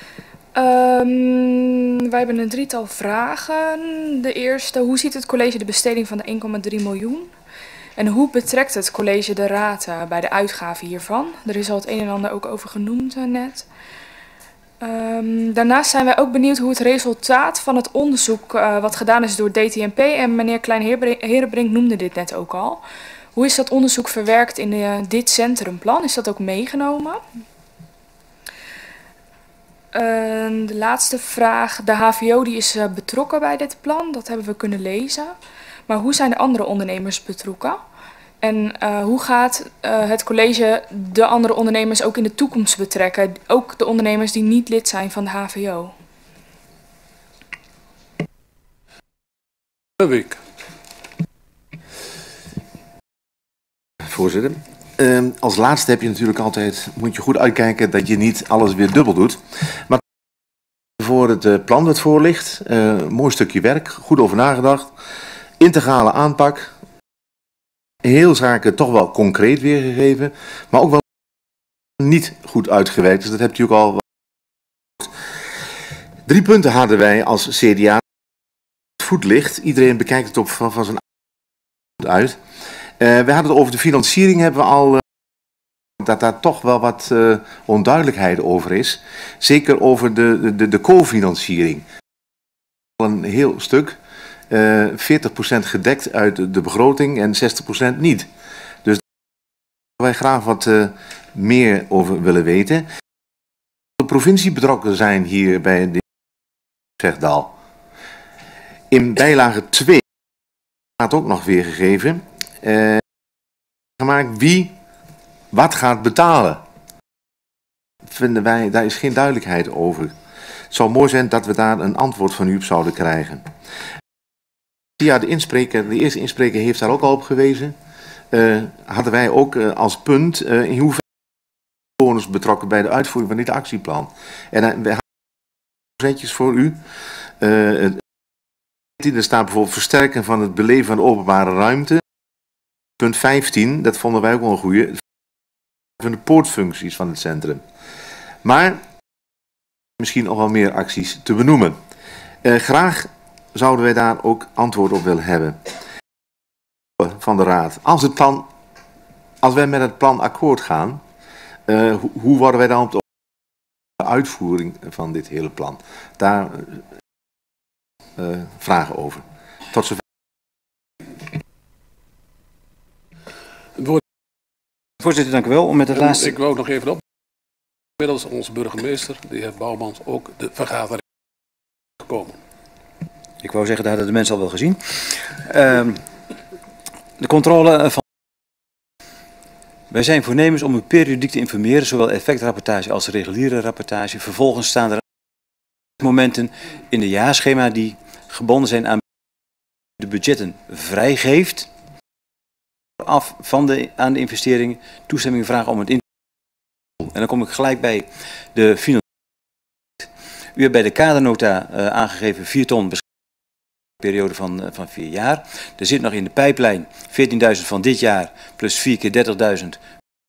N: Um, wij hebben een drietal vragen. De eerste, hoe ziet het college de besteding van de één komma drie miljoen? En hoe betrekt het college de raad uh, bij de uitgaven hiervan? Er is al het een en ander ook over genoemd uh, net. Um, daarnaast zijn wij ook benieuwd hoe het resultaat van het onderzoek uh, wat gedaan is door D T N P, en meneer Klein-Herenbrink noemde dit net ook al. Hoe is dat onderzoek verwerkt in uh, dit centrumplan? Is dat ook meegenomen? Uh, de laatste vraag, de H V O die is uh, betrokken bij dit plan, dat hebben we kunnen lezen. Maar hoe zijn de andere ondernemers betrokken? En uh, hoe gaat uh, het college de andere ondernemers ook in de toekomst betrekken? Ook de ondernemers die niet lid zijn van de H V O.
A: Week.
O: Voorzitter. Uh, als laatste heb je natuurlijk altijd, moet je goed uitkijken dat je niet alles weer dubbel doet. Maar voor het uh, plan dat voor ligt, uh, mooi stukje werk, goed over nagedacht. Integrale aanpak, heel zaken toch wel concreet weergegeven, maar ook wel niet goed uitgewerkt. Dus dat hebt u ook al. Drie punten hadden wij als C D A. Het voetlicht, iedereen bekijkt het op van, van zijn uit. Uh, we hadden het over de financiering, hebben we al uh, dat daar toch wel wat uh, onduidelijkheid over is. Zeker over de, de, de co-financiering. Een heel stuk. Uh, veertig procent gedekt uit de begroting en zestig procent niet. Dus daar wij graag wat uh, meer over willen weten. De provincie betrokken zijn hier bij de Zegdal. In bijlage twee staat ook nog weergegeven. Uh, gemaakt wie wat gaat betalen. Vinden wij, daar is geen duidelijkheid over. Het zou mooi zijn dat we daar een antwoord van u op zouden krijgen. Ja, de, inspreker, de eerste inspreker heeft daar ook al op gewezen. Uh, hadden wij ook uh, als punt uh, in hoeverre bewoners betrokken bij de uitvoering van dit actieplan. En uh, we hebben procentjes voor u. Uh, er staat bijvoorbeeld versterken van het beleven van de openbare ruimte. Punt vijftien, dat vonden wij ook wel een goede. Van de poortfuncties van het centrum. Maar misschien nog wel meer acties te benoemen. Uh, graag zouden wij daar ook antwoord op willen hebben van de raad. Als, het plan, als wij met het plan akkoord gaan, uh, hoe, hoe worden wij dan op de uitvoering van dit hele plan? Daar uh, vragen over. Tot zover.
D: Voorzitter, dank u wel. Om met het laatste...
A: Ik wil ook nog even op. Inmiddels onze burgemeester, de heer Bouwmans, ook de vergadering gekomen.
D: Ik wou zeggen, dat hadden de mensen al wel gezien. Uh, de controle van... Wij zijn voornemens om u periodiek te informeren, zowel effectrapportage als reguliere rapportage. Vervolgens staan er momenten in de jaarschema die gebonden zijn aan de budgetten vrijgeeft. Af van de, aan de investeringen, toestemming vragen om het in. En dan kom ik gelijk bij de financiering. U hebt bij de kadernota uh, aangegeven vier ton periode van, uh, van vier jaar. Er zit nog in de pijplijn veertienduizend van dit jaar plus vier keer dertigduizend.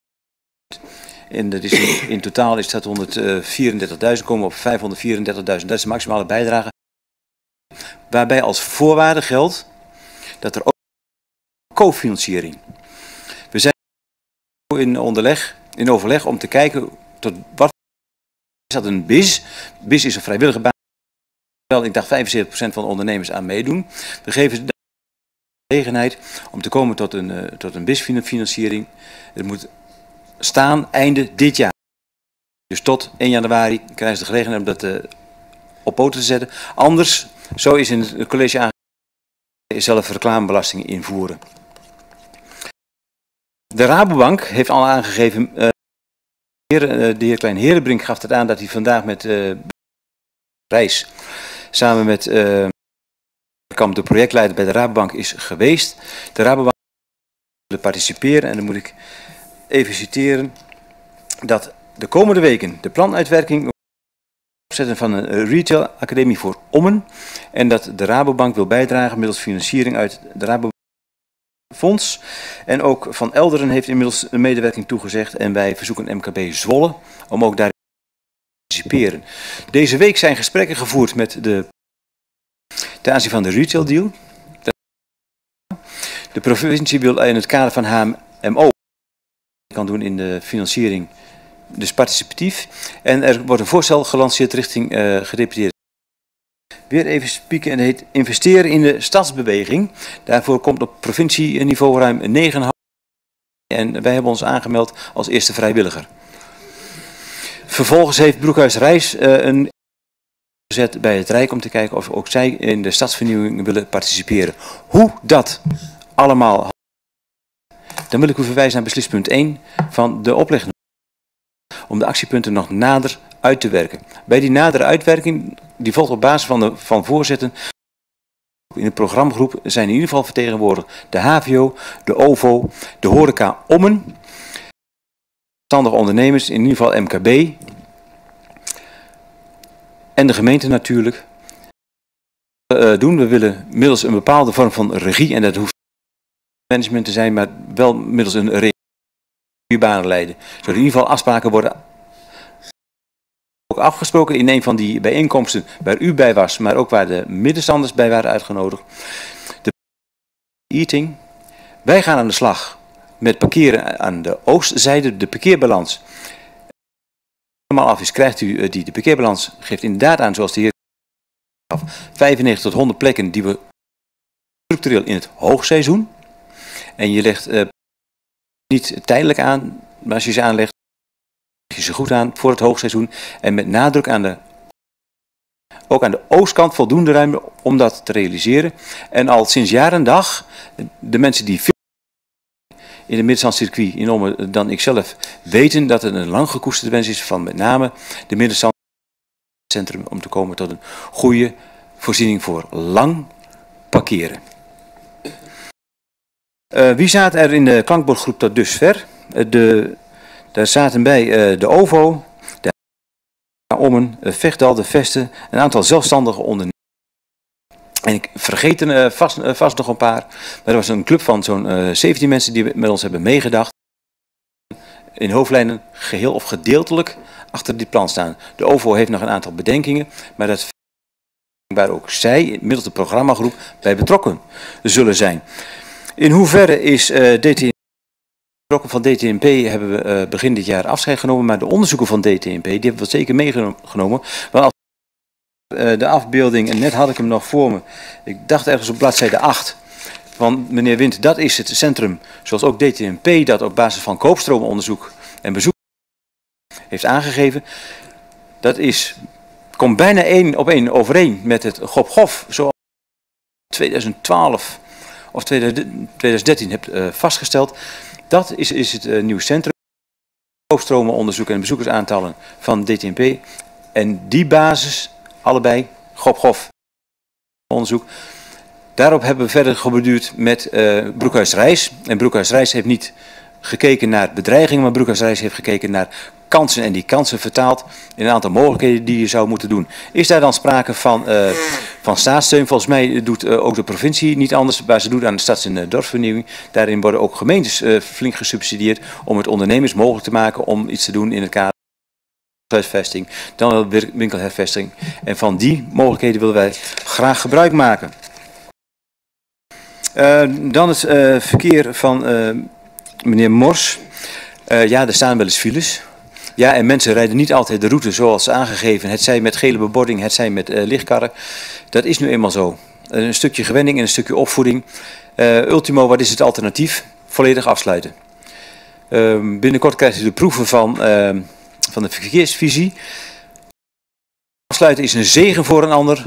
D: En dat is in, in totaal is dat honderdvierendertigduizend, komen we op vijfhonderdvierendertigduizend. Dat is de maximale bijdrage. waarbij als voorwaarde geldt dat er ook cofinanciering. We zijn in, onderleg, in overleg om te kijken tot wat is dat een B I S. B I S is een vrijwillige baan. Wel, ik dacht vijfenzeventig procent van de ondernemers aan meedoen. We geven de gelegenheid om te komen tot een, uh, tot een B I S-financiering. Het moet staan einde dit jaar. Dus tot één januari krijgen ze de gelegenheid om dat uh, op poten te zetten. Anders, zo is in het college aangegeven, zelf reclamebelasting invoeren. De Rabobank heeft al aangegeven, uh, de heer Klein Herenbrink gaf het aan dat hij vandaag met uh, Reis samen met uh, de projectleider bij de Rabobank is geweest. De Rabobank wil participeren en dan moet ik even citeren dat de komende weken de planuitwerking opzetten van een retail academie voor Ommen en dat de Rabobank wil bijdragen middels financiering uit de Rabobank Fonds. En ook Van Elderen heeft inmiddels een medewerking toegezegd en wij verzoeken M K B Zwolle om ook daar te participeren. Deze week zijn gesprekken gevoerd met de ten aanzien van de retail deal. De provincie wil in het kader van H M O kan doen in de financiering, dus participatief. En er wordt een voorstel gelanceerd richting uh, gedeputeerde. Weer even spieken en heet investeren in de stadsbeweging. Daarvoor komt op provincieniveau ruim negen komma vijf en wij hebben ons aangemeld als eerste vrijwilliger. Vervolgens heeft Broekhuis Reis uh, een gezet bij het Rijk om te kijken of ook zij in de stadsvernieuwing willen participeren. Hoe dat allemaal, dan wil ik u verwijzen naar beslispunt één van de oplegging. Om de actiepunten nog nader uit te werken. Bij die nadere uitwerking, die volgt op basis van, de, van voorzetten. In de programmagroep zijn in ieder geval vertegenwoordigd de H V O, de O V O, de horeca Ommen, zelfstandige ondernemers, in ieder geval M K B en de gemeente natuurlijk. Uh, doen. We willen middels een bepaalde vorm van regie, en dat hoeft management te zijn, maar wel middels een regie banen leiden. Zodat in ieder geval afspraken worden ook afgesproken in een van die bijeenkomsten waar u bij was, maar ook waar de middenstanders bij waren uitgenodigd. De eating. Wij gaan aan de slag met parkeren aan de oostzijde. De parkeerbalans helemaal af is, krijgt u die. De parkeerbalans geeft inderdaad aan, zoals de heer af, vijfennegentig tot honderd plekken die we structureel in het hoogseizoen. En je legt uh, niet tijdelijk aan, maar als je ze aanlegt, leg je ze goed aan voor het hoogseizoen. En met nadruk aan de, ook aan de oostkant voldoende ruimte om dat te realiseren. En al sinds jaar en dag, de mensen die veel in het middenstandscircuit in Ommen dan ikzelf weten dat het een lang gekoesterde wens is van met name de middenstandscentrum om te komen tot een goede voorziening voor lang parkeren. Uh, wie zat er in de klankbordgroep tot dusver? Uh, de, daar zaten bij uh, de O V O, de Ommen, uh, Vechtdal, de Vesten, een aantal zelfstandige ondernemers. En ik vergeet er uh, vast, uh, vast nog een paar. Maar er was een club van zo'n uh, zeventien mensen die met ons hebben meegedacht. In hoofdlijnen geheel of gedeeltelijk achter dit plan staan. De O V O heeft nog een aantal bedenkingen, maar dat waar ook zij, middels de programmagroep, bij betrokken zullen zijn. In hoeverre is uh, D T N P, van D T N P hebben we uh, begin dit jaar afscheid genomen, maar de onderzoeken van D T N P, die hebben we zeker meegenomen. Want als uh, de afbeelding, en net had ik hem nog voor me, ik dacht ergens op bladzijde acht, van meneer Wind, dat is het centrum, zoals ook D T N P dat op basis van koopstroomonderzoek en bezoek heeft aangegeven. Dat is, komt bijna één op één overeen met het Gopgof, zoals tweeduizend twaalf of tweeduizend dertien hebt uh, vastgesteld. Dat is, is het uh, nieuw centrum. Koopstromenonderzoek en bezoekersaantallen van D T N P. En die basis, allebei, Gopgof onderzoek. Daarop hebben we verder geborduurd met uh, Broekhuis Reis. En Broekhuis Reis heeft niet gekeken naar bedreigingen, maar Broekhuis Reis heeft gekeken naar kansen en die kansen vertaald in een aantal mogelijkheden die je zou moeten doen. Is daar dan sprake van, uh, van staatssteun? Volgens mij doet uh, ook de provincie niet anders, waar ze doet aan de stads- en uh, dorpsvernieuwing. Daarin worden ook gemeentes uh, flink gesubsidieerd om het ondernemers mogelijk te maken om iets te doen in het kader huisvesting, dan wel winkelhervesting. En van die mogelijkheden willen wij graag gebruik maken. Uh, dan het uh, verkeer van uh, meneer Mors. Uh, ja, er staan wel eens files. Ja, en mensen rijden niet altijd de route zoals aangegeven. Het zij met gele bebording, het zij met uh, lichtkarren. Dat is nu eenmaal zo. Uh, een stukje gewenning en een stukje opvoeding. Uh, ultimo, wat is het alternatief? Volledig afsluiten. Uh, binnenkort krijgt u de proeven van, uh, van de verkeersvisie. Afsluiten is een zegen voor een ander.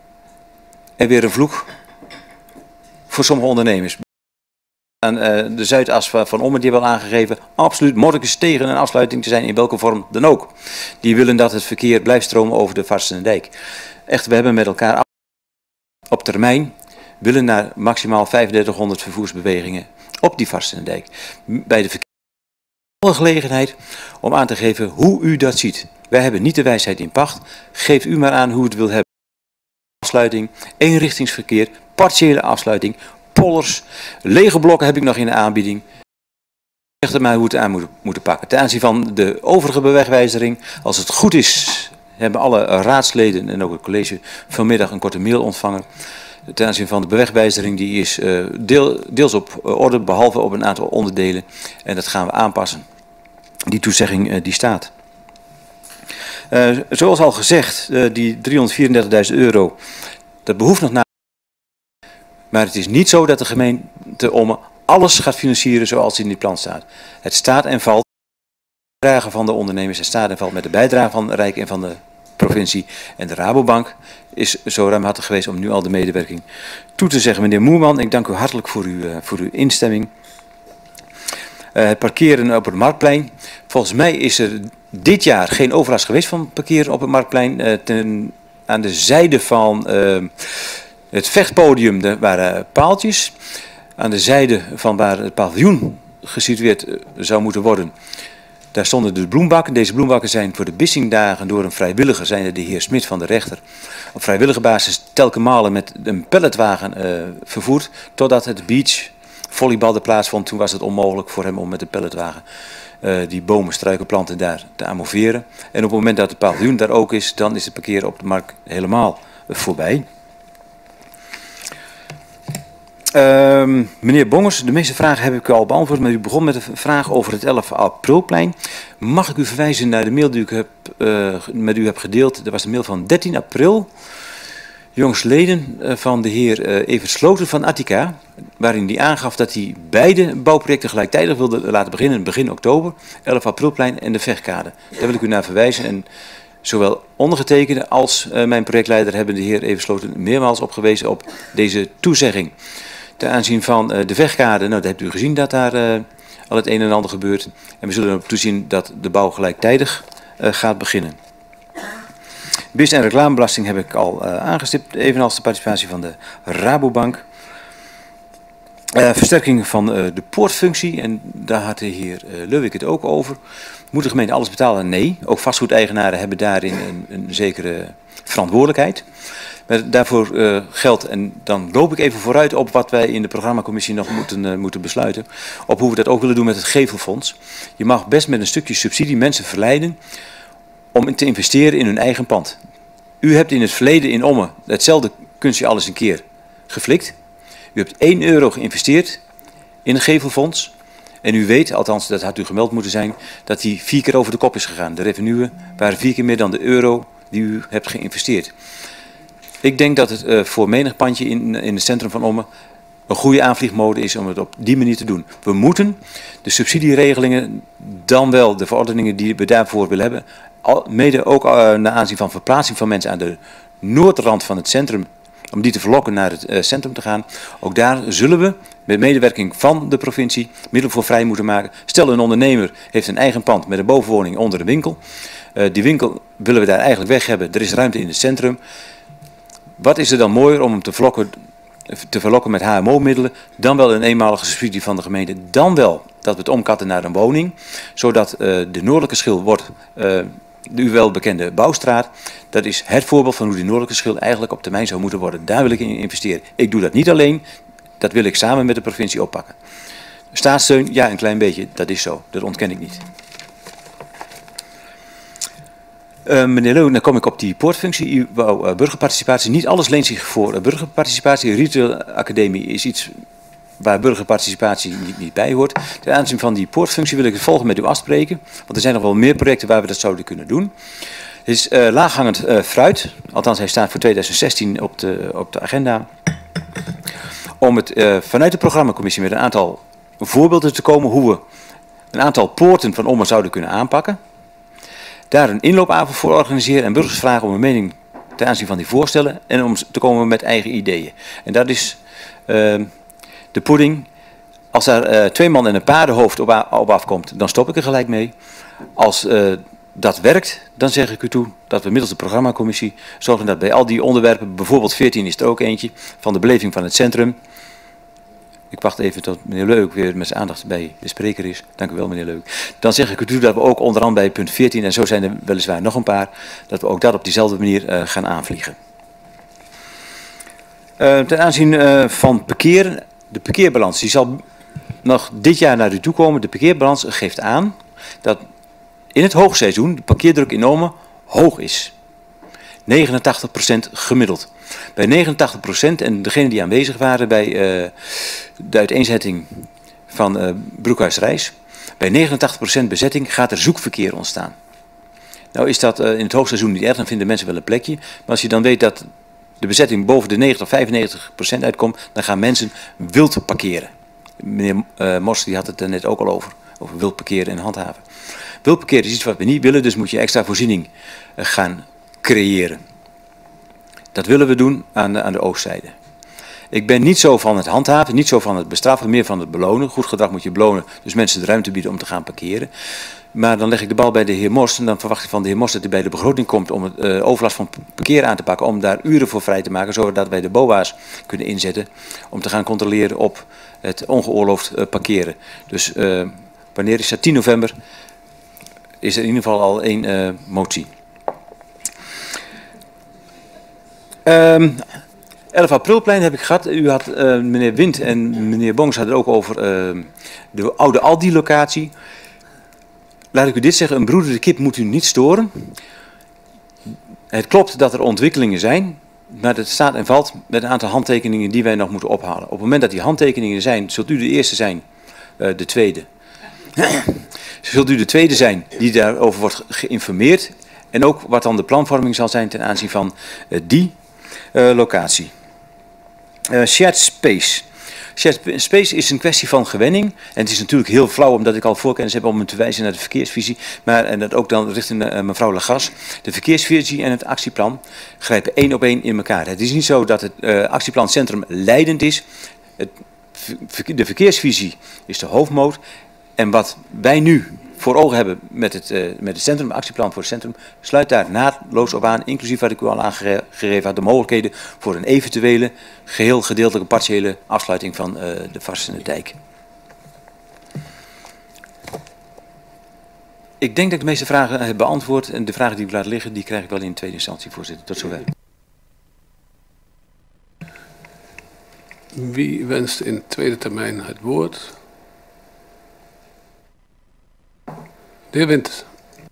D: En weer een vloek voor sommige ondernemers. Aan uh, de Zuidas van Ommen die hebben al aangegeven, absoluut mordicus tegen een afsluiting te zijn in welke vorm dan ook. Die willen dat het verkeer blijft stromen over de Varssendijk. Echt, we hebben met elkaar op termijn willen naar maximaal vijfendertighonderd vervoersbewegingen op die Varssendijk. Bij de verkeer alle gelegenheid om aan te geven hoe u dat ziet. Wij hebben niet de wijsheid in pacht. Geeft u maar aan hoe u het wil hebben. Afsluiting, eenrichtingsverkeer, partiële afsluiting, pollers, lege blokken heb ik nog in de aanbieding. Zegt er maar hoe we het aan moeten, moeten pakken. Ten aanzien van de overige bewegwijzering, als het goed is, hebben alle raadsleden en ook het college vanmiddag een korte mail ontvangen. Ten aanzien van de bewegwijzering, die is uh, deel, deels op orde, behalve op een aantal onderdelen. En dat gaan we aanpassen. Die toezegging uh, die staat. Uh, zoals al gezegd, uh, die driehonderdvierendertigduizend euro, dat behoeft nog na. Maar het is niet zo dat de gemeente Ommen alles gaat financieren zoals in dit plan staat. Het staat en valt met de bijdrage van de ondernemers, het staat en valt met de bijdrage van Rijk en van de provincie. En de Rabobank is zo ruimhartig geweest om nu al de medewerking toe te zeggen. Meneer Moerman, ik dank u hartelijk voor uw, uh, voor uw instemming. Uh, het parkeren op het Marktplein. Volgens mij is er dit jaar geen overlast geweest van parkeren op het Marktplein. Uh, ten, aan de zijde van uh, het vechtpodium de, waren paaltjes. Aan de zijde van waar het paviljoen gesitueerd uh, zou moeten worden. Daar stonden de bloembakken. Deze bloembakken zijn voor de Bissingdagen door een vrijwilliger, zijn de heer Smit van de rechter, op vrijwillige basis telkens malen met een palletwagen uh, vervoerd, totdat het beach volleybal er plaatsvond. Toen was het onmogelijk voor hem om met de palletwagen uh, die bomen, struiken, planten daar te amoveren. En op het moment dat het paviljoen daar ook is, dan is het parkeren op de markt helemaal uh, voorbij. Uh, meneer Bongers, de meeste vragen heb ik al beantwoord, maar u begon met een vraag over het elf aprilplein. Mag ik u verwijzen naar de mail die ik heb, uh, met u heb gedeeld? Dat was de mail van dertien april. Jongsleden uh, van de heer uh, Evert Sloten van Attica, waarin hij aangaf dat hij beide bouwprojecten gelijktijdig wilde laten beginnen, begin oktober, elf aprilplein en de Vechtkade. Daar wil ik u naar verwijzen. En zowel ondergetekende als uh, mijn projectleider hebben de heer Evert Sloten meermaals op gewezen op deze toezegging. Ten aanzien van uh, de Vechtkade, nou, dat hebt u gezien dat daar uh, al het een en ander gebeurt. En we zullen erop toezien dat de bouw gelijktijdig uh, gaat beginnen. Bus- en reclamebelasting heb ik al uh, aangestipt, evenals de participatie van de Rabobank. Uh, versterking van uh, de poortfunctie, en daar had de heer uh, Leuwik het ook over. Moet de gemeente alles betalen? Nee. Ook vastgoedeigenaren hebben daarin een, een zekere verantwoordelijkheid. Maar daarvoor uh, geldt, en dan loop ik even vooruit op wat wij in de programmacommissie nog moeten, uh, moeten besluiten, op hoe we dat ook willen doen met het Gevelfonds. Je mag best met een stukje subsidie mensen verleiden om te investeren in hun eigen pand. U hebt in het verleden in Ommen hetzelfde kunstje alles een keer geflikt. U hebt één euro geïnvesteerd in een Gevelfonds. En u weet, althans dat had u gemeld moeten zijn, dat die vier keer over de kop is gegaan. De revenuen waren vier keer meer dan de euro die u hebt geïnvesteerd. Ik denk dat het uh, voor menig pandje in, in het centrum van Ommen een goede aanvliegmode is om het op die manier te doen. We moeten de subsidieregelingen, dan wel de verordeningen die we daarvoor willen hebben, al, mede ook uh, naar aanzien van verplaatsing van mensen aan de noordrand van het centrum, om die te verlokken naar het uh, centrum te gaan. Ook daar zullen we met medewerking van de provincie middel voor vrij moeten maken. Stel, een ondernemer heeft een eigen pand met een bovenwoning onder een winkel. Uh, die winkel willen we daar eigenlijk weg hebben. Er is ruimte in het centrum. Wat is er dan mooier om hem te verlokken, te verlokken met H M O-middelen, dan wel een eenmalige subsidie van de gemeente, dan wel dat we het omkatten naar een woning, zodat uh, de noordelijke schil wordt uh, de u wel bekende Bouwstraat. Dat is het voorbeeld van hoe die noordelijke schil eigenlijk op termijn zou moeten worden. Daar wil ik in investeren. Ik doe dat niet alleen, dat wil ik samen met de provincie oppakken. Staatssteun, ja, een klein beetje, dat is zo. Dat ontken ik niet. Uh, meneer Leeuwen, dan kom ik op die poortfunctie. U wou uh, burgerparticipatie. Niet alles leent zich voor uh, burgerparticipatie. Retail Academie is iets waar burgerparticipatie niet, niet bij hoort. Ten aanzien van die poortfunctie wil ik het volgende met u afspreken. Want er zijn nog wel meer projecten waar we dat zouden kunnen doen. Het is uh, laaghangend uh, fruit. Althans, hij staat voor twintig zestien op de, op de agenda. Om het uh, vanuit de programmacommissie met een aantal voorbeelden te komen hoe we een aantal poorten van Ommen zouden kunnen aanpakken. Daar een inloopavond voor organiseren en burgers vragen om een mening ten aanzien van die voorstellen en om te komen met eigen ideeën. En dat is uh, de pudding. Als daar uh, twee man en een paardenhoofd op, op afkomt, dan stop ik er gelijk mee. Als uh, dat werkt, dan zeg ik u toe dat we middels de programmacommissie zorgen dat bij al die onderwerpen, bijvoorbeeld veertien is er ook eentje, van de beleving van het centrum. Ik wacht even tot meneer Leuk weer met zijn aandacht bij de spreker is. Dank u wel, meneer Leuk. Dan zeg ik u toe dat we ook onder andere bij punt veertien, en zo zijn er weliswaar nog een paar, dat we ook dat op diezelfde manier uh, gaan aanvliegen. Uh, ten aanzien uh, van parkeren, de parkeerbalans, die zal nog dit jaar naar u toe komen. De parkeerbalans geeft aan dat in het hoogseizoen de parkeerdruk in Ommen hoog is. negenentachtig procent gemiddeld. Bij negenentachtig procent, en degenen die aanwezig waren bij uh, de uiteenzetting van uh, Broekhuis-Rijs, bij negenentachtig procent bezetting gaat er zoekverkeer ontstaan. Nou is dat uh, in het hoogseizoen niet erg, dan vinden mensen wel een plekje. Maar als je dan weet dat de bezetting boven de negentig of vijfennegentig procent uitkomt, dan gaan mensen wild parkeren. Meneer uh, Mos die had het er net ook al over, over wild parkeren en handhaven. Wild parkeren is iets wat we niet willen, dus moet je extra voorziening uh, gaan creëren. Dat willen we doen aan de, aan de oostzijde. Ik ben niet zo van het handhaven, niet zo van het bestraffen, meer van het belonen. Goed gedrag moet je belonen, dus mensen de ruimte bieden om te gaan parkeren. Maar dan leg ik de bal bij de heer Mos en dan verwacht ik van de heer Mos dat hij bij de begroting komt om het uh, overlast van parkeer aan te pakken, om daar uren voor vrij te maken, zodat wij de B O A's kunnen inzetten om te gaan controleren op het ongeoorloofd uh, parkeren. Dus uh, wanneer is dat? tien november is er in ieder geval al één uh, motie. Um, elf aprilplein heb ik gehad. U had, uh, meneer Wind en meneer Bongs hadden ook over uh, de oude Aldi-locatie. Laat ik u dit zeggen, een broedende kip moet u niet storen. Het klopt dat er ontwikkelingen zijn, maar het staat en valt met een aantal handtekeningen die wij nog moeten ophalen. Op het moment dat die handtekeningen zijn, zult u de eerste zijn, uh, de tweede. Zult u de tweede zijn die daarover wordt geïnformeerd. En ook wat dan de planvorming zal zijn ten aanzien van uh, die uh, locatie. Uh, shared space. Shared space is een kwestie van gewenning. En het is natuurlijk heel flauw omdat ik al voorkennis heb om hem te wijzen naar de verkeersvisie. Maar, en dat ook dan richting uh, mevrouw Lagas. De verkeersvisie en het actieplan grijpen één op één in elkaar. Het is niet zo dat het uh, actieplan centrum leidend is. Het, de verkeersvisie is de hoofdmoot. En wat wij nu voor ogen hebben met het, uh, met het centrum, actieplan voor het centrum, sluit daar naadloos op aan, inclusief wat ik u al aangegeven had, de mogelijkheden voor een eventuele, geheel, gedeeltelijke, partiële afsluiting van uh, de Varssende dijk. Ik denk dat ik de meeste vragen heb beantwoord en de vragen die ik laat liggen, die krijg ik wel in tweede instantie, voorzitter. Tot zover.
A: Wie wenst in tweede termijn het woord? De heer Wind.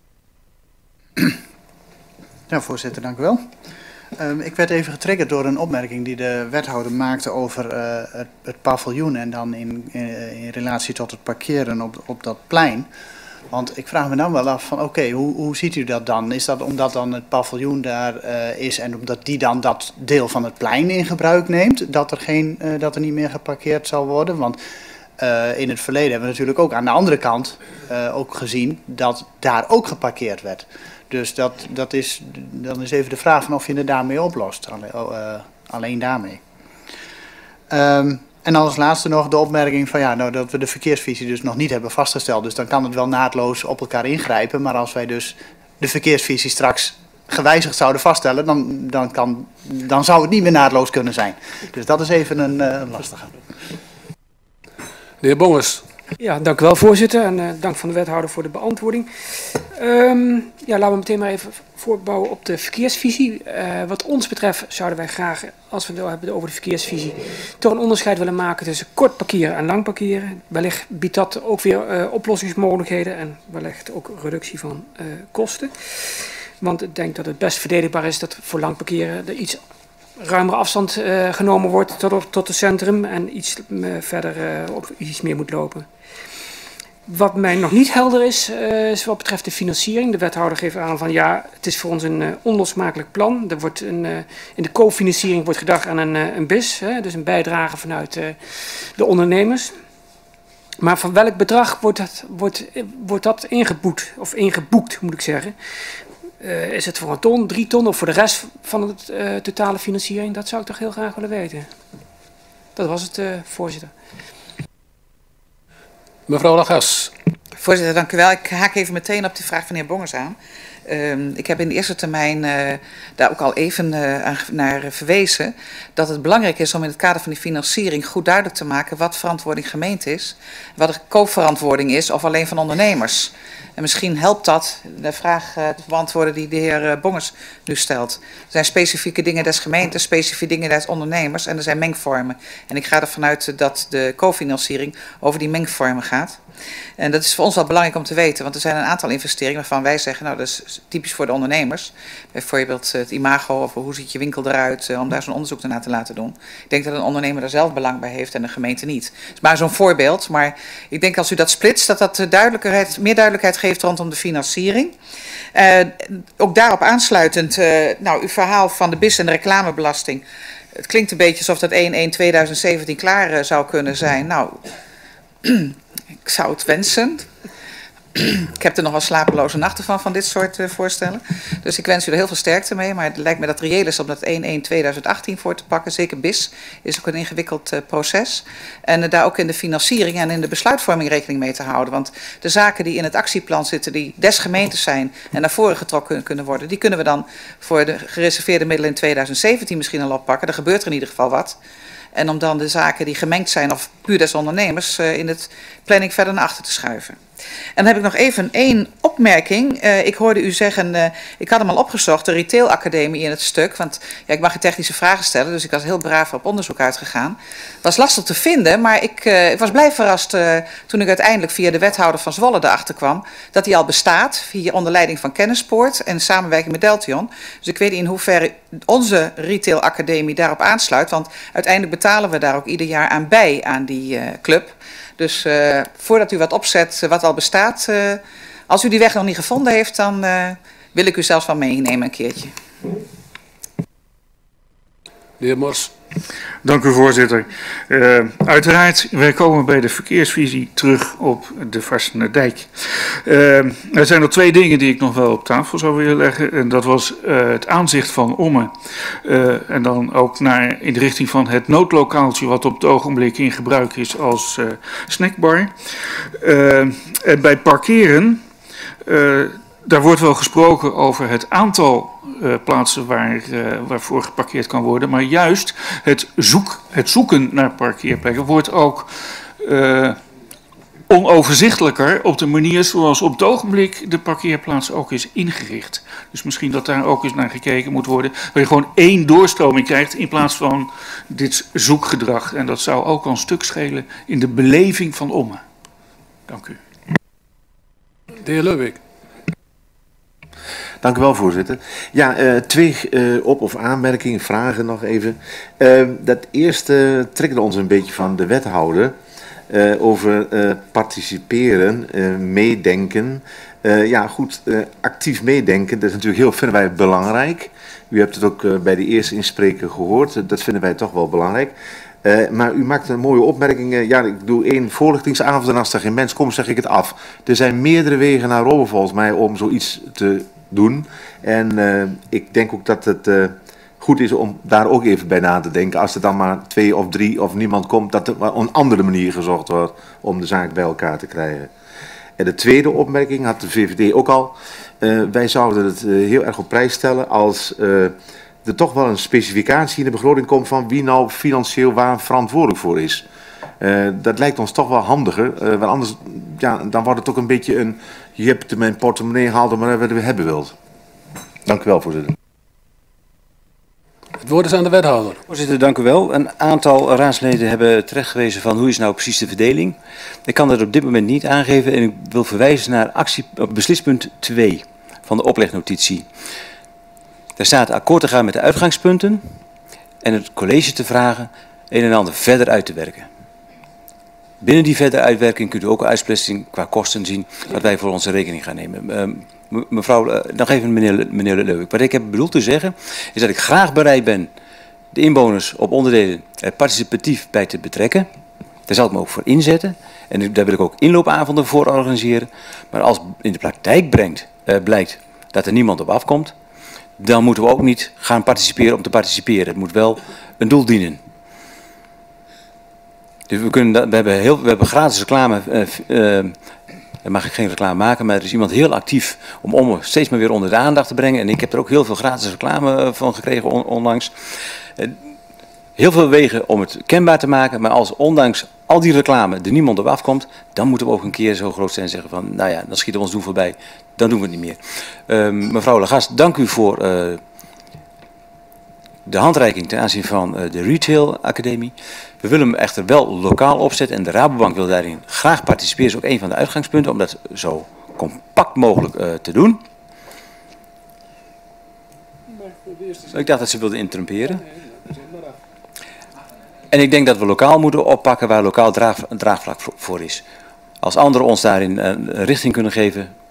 I: Ja, voorzitter, dank u wel. Um, ik werd even getriggerd door een opmerking die de wethouder maakte over uh, het, het paviljoen en dan in, in, in relatie tot het parkeren op, op dat plein. Want ik vraag me dan wel af van oké, okay, hoe, hoe ziet u dat dan? Is dat omdat dan het paviljoen daar uh, is en omdat die dan dat deel van het plein in gebruik neemt, dat er, geen, uh, dat er niet meer geparkeerd zal worden? Want Uh, in het verleden hebben we natuurlijk ook aan de andere kant uh, ook gezien dat daar ook geparkeerd werd. Dus dat, dat is, dan is even de vraag van of je het daarmee oplost. Alleen, uh, alleen daarmee. Um, en dan als laatste nog de opmerking van ja, nou, dat we de verkeersvisie dus nog niet hebben vastgesteld. Dus dan kan het wel naadloos op elkaar ingrijpen. Maar als wij dus de verkeersvisie straks gewijzigd zouden vaststellen, dan, dan, kan, dan zou het niet meer naadloos kunnen zijn. Dus dat is even een uh, lastige.
A: De heer Bonges.
J: Ja, dank u wel, voorzitter. En uh, dank van de wethouder voor de beantwoording. Um, ja, laten we meteen maar even voortbouwen op de verkeersvisie. Uh, wat ons betreft zouden wij graag, als we het hebben over de verkeersvisie, toch een onderscheid willen maken tussen kort parkeren en lang parkeren. Wellicht biedt dat ook weer uh, oplossingsmogelijkheden en wellicht ook reductie van uh, kosten. Want ik denk dat het best verdedigbaar is dat voor lang parkeren er iets ruimere afstand uh, genomen wordt tot, tot het centrum en iets uh, verder uh, op iets meer moet lopen. Wat mij nog niet helder is, uh, is wat betreft de financiering. De wethouder geeft aan van ja, het is voor ons een uh, onlosmakelijk plan. Er wordt een, uh, in de cofinanciering wordt gedacht aan een, uh, een B I S, hè, dus een bijdrage vanuit uh, de ondernemers. Maar van welk bedrag wordt dat, wordt, wordt dat ingeboekt, of ingeboekt moet ik zeggen? Uh, is het voor een ton, drie ton of voor de rest van de uh, totale financiering? Dat zou ik toch heel graag willen weten. Dat was het, uh, voorzitter.
A: Mevrouw Lagas.
L: Voorzitter, dank u wel. Ik haak even meteen op de vraag van de heer Bongers aan. Uh, ik heb in de eerste termijn uh, daar ook al even uh, naar verwezen dat het belangrijk is om in het kader van die financiering goed duidelijk te maken wat verantwoording gemeente is, wat de co-verantwoording is of alleen van ondernemers. En misschien helpt dat de vraag uh, te beantwoorden die de heer Bongers nu stelt. Er zijn specifieke dingen des gemeentes, specifieke dingen des ondernemers en er zijn mengvormen. En ik ga ervan uit dat de cofinanciering over die mengvormen gaat. En dat is voor ons wel belangrijk om te weten, want er zijn een aantal investeringen waarvan wij zeggen, nou dat is typisch voor de ondernemers. Bijvoorbeeld het imago of hoe ziet je winkel eruit, om daar zo'n onderzoek naar te laten doen. Ik denk dat een ondernemer er zelf belang bij heeft en de gemeente niet. Het is maar zo'n voorbeeld, maar ik denk als u dat splitst, dat dat duidelijkheid, meer duidelijkheid geeft rondom de financiering. Uh, ook daarop aansluitend, uh, nou uw verhaal van de B I S en de reclamebelasting. Het klinkt een beetje alsof dat één één tweeduizend zeventien klaar uh, zou kunnen zijn. Nou, ik zou het wensen. Ik heb er nog wel slapeloze nachten van, van dit soort uh, voorstellen. Dus ik wens u er heel veel sterkte mee. Maar het lijkt me dat het reëel is om dat één één tweeduizend achttien voor te pakken. Zeker B I S is ook een ingewikkeld uh, proces. En uh, daar ook in de financiering en in de besluitvorming rekening mee te houden. Want de zaken die in het actieplan zitten, die des gemeentes zijn en naar voren getrokken kunnen worden, die kunnen we dan voor de gereserveerde middelen in tweeduizend zeventien misschien al oppakken. Er gebeurt er in ieder geval wat. En om dan de zaken die gemengd zijn of puur des ondernemers uh, in het planning verder naar achter te schuiven. En dan heb ik nog even één opmerking. Uh, ik hoorde u zeggen, uh, ik had hem al opgezocht, de Retail Academie in het stuk. Want ja, ik mag je technische vragen stellen, dus ik was heel braaf op onderzoek uitgegaan. Het was lastig te vinden, maar ik, uh, ik was blij verrast uh, toen ik uiteindelijk via de wethouder van Zwolle erachter kwam dat die al bestaat, via onder leiding van Kennispoort en samenwerking met Deltion. Dus ik weet niet in hoeverre onze Retail Academie daarop aansluit, want uiteindelijk betalen we daar ook ieder jaar aan bij aan die uh, club. Dus uh, voordat u wat opzet uh, wat al bestaat, uh, als u die weg nog niet gevonden heeft, dan uh, wil ik u zelfs wel meenemen een keertje.
A: De heer Mors.
M: Dank u, voorzitter. Uh, uiteraard, wij komen bij de verkeersvisie terug op de Varssendijk. Uh, er zijn nog twee dingen die ik nog wel op tafel zou willen leggen. En dat was uh, het aanzicht van Ommen. Uh, en dan ook naar, in de richting van het noodlokaaltje wat op het ogenblik in gebruik is als uh, snackbar. Uh, en bij parkeren, uh, daar wordt wel gesproken over het aantal uh, plaatsen waar, uh, waarvoor geparkeerd kan worden. Maar juist het, zoek, het zoeken naar parkeerplekken wordt ook uh, onoverzichtelijker op de manier zoals op het ogenblik de parkeerplaats ook is ingericht. Dus misschien dat daar ook eens naar gekeken moet worden. Waar je gewoon één doorstroming krijgt in plaats van dit zoekgedrag. En dat zou ook al een stuk schelen in de beleving van Ommen. Dank u.
A: De heer Leuwik.
O: Dank u wel, voorzitter. Ja, uh, twee uh, op- of aanmerkingen, vragen nog even. Uh, dat eerste triggerde ons een beetje van de wethouder uh, over uh, participeren, uh, meedenken. Uh, ja, goed, uh, actief meedenken, dat is natuurlijk heel, vinden wij belangrijk. U hebt het ook uh, bij de eerste inspreker gehoord, uh, dat vinden wij toch wel belangrijk. Uh, maar u maakt een mooie opmerking. Uh, ja, ik doe één voorlichtingsavond en als er geen mens komt, zeg ik het af. Er zijn meerdere wegen naar Rome volgens mij om zoiets te doen. En uh, ik denk ook dat het uh, goed is om daar ook even bij na te denken. Als er dan maar twee of drie of niemand komt, dat er op een andere manier gezocht wordt om de zaak bij elkaar te krijgen. En de tweede opmerking had de V V D ook al. Uh, wij zouden het uh, heel erg op prijs stellen als uh, er toch wel een specificatie in de begroting komt van wie nou financieel waar verantwoordelijk voor is. Uh, dat lijkt ons toch wel handiger, uh, want anders ja, dan wordt het ook een beetje een, je hebt mijn portemonnee, haal er maar wat we hebben wilt. Dank u wel, voorzitter.
A: Het woord is aan de wethouder.
D: Voorzitter, dank u wel. Een aantal raadsleden hebben terecht gewezen van hoe is nou precies de verdeling. Ik kan dat op dit moment niet aangeven en ik wil verwijzen naar actie, op beslispunt twee van de oplegnotitie. Daar staat akkoord te gaan met de uitgangspunten en het college te vragen een en ander verder uit te werken. Binnen die verdere uitwerking kunt u ook een uitsplitsing qua kosten zien dat wij voor onze rekening gaan nemen. Uh, mevrouw, uh, nog even meneer, meneer Leuwik. Wat ik heb bedoeld te zeggen is dat ik graag bereid ben de inwoners op onderdelen er participatief bij te betrekken. Daar zal ik me ook voor inzetten. En daar wil ik ook inloopavonden voor organiseren. Maar als in de praktijk brengt, uh, blijkt dat er niemand op afkomt, dan moeten we ook niet gaan participeren om te participeren. Het moet wel een doel dienen. Dus we, kunnen, we, hebben, heel, we hebben gratis reclame. Uh, uh, daar mag ik geen reclame maken, maar er is iemand heel actief om om steeds maar weer onder de aandacht te brengen. En ik heb er ook heel veel gratis reclame van gekregen on, onlangs. Uh, heel veel wegen om het kenbaar te maken, maar als ondanks al die reclame er niemand op afkomt, dan moeten we ook een keer zo groot zijn en zeggen van, nou ja, dan schieten we ons doel voorbij. Dan doen we het niet meer. Uh, mevrouw Legast, dank u voor uh, de handreiking ten aanzien van uh, de Retail Academie. We willen hem echter wel lokaal opzetten en de Rabobank wil daarin graag participeren. Dat is ook een van de uitgangspunten om dat zo compact mogelijk uh, te doen. Ik dacht dat ze wilde interrumperen. En ik denk dat we lokaal moeten oppakken waar lokaal draag, draagvlak voor is. Als anderen ons daarin een richting kunnen geven,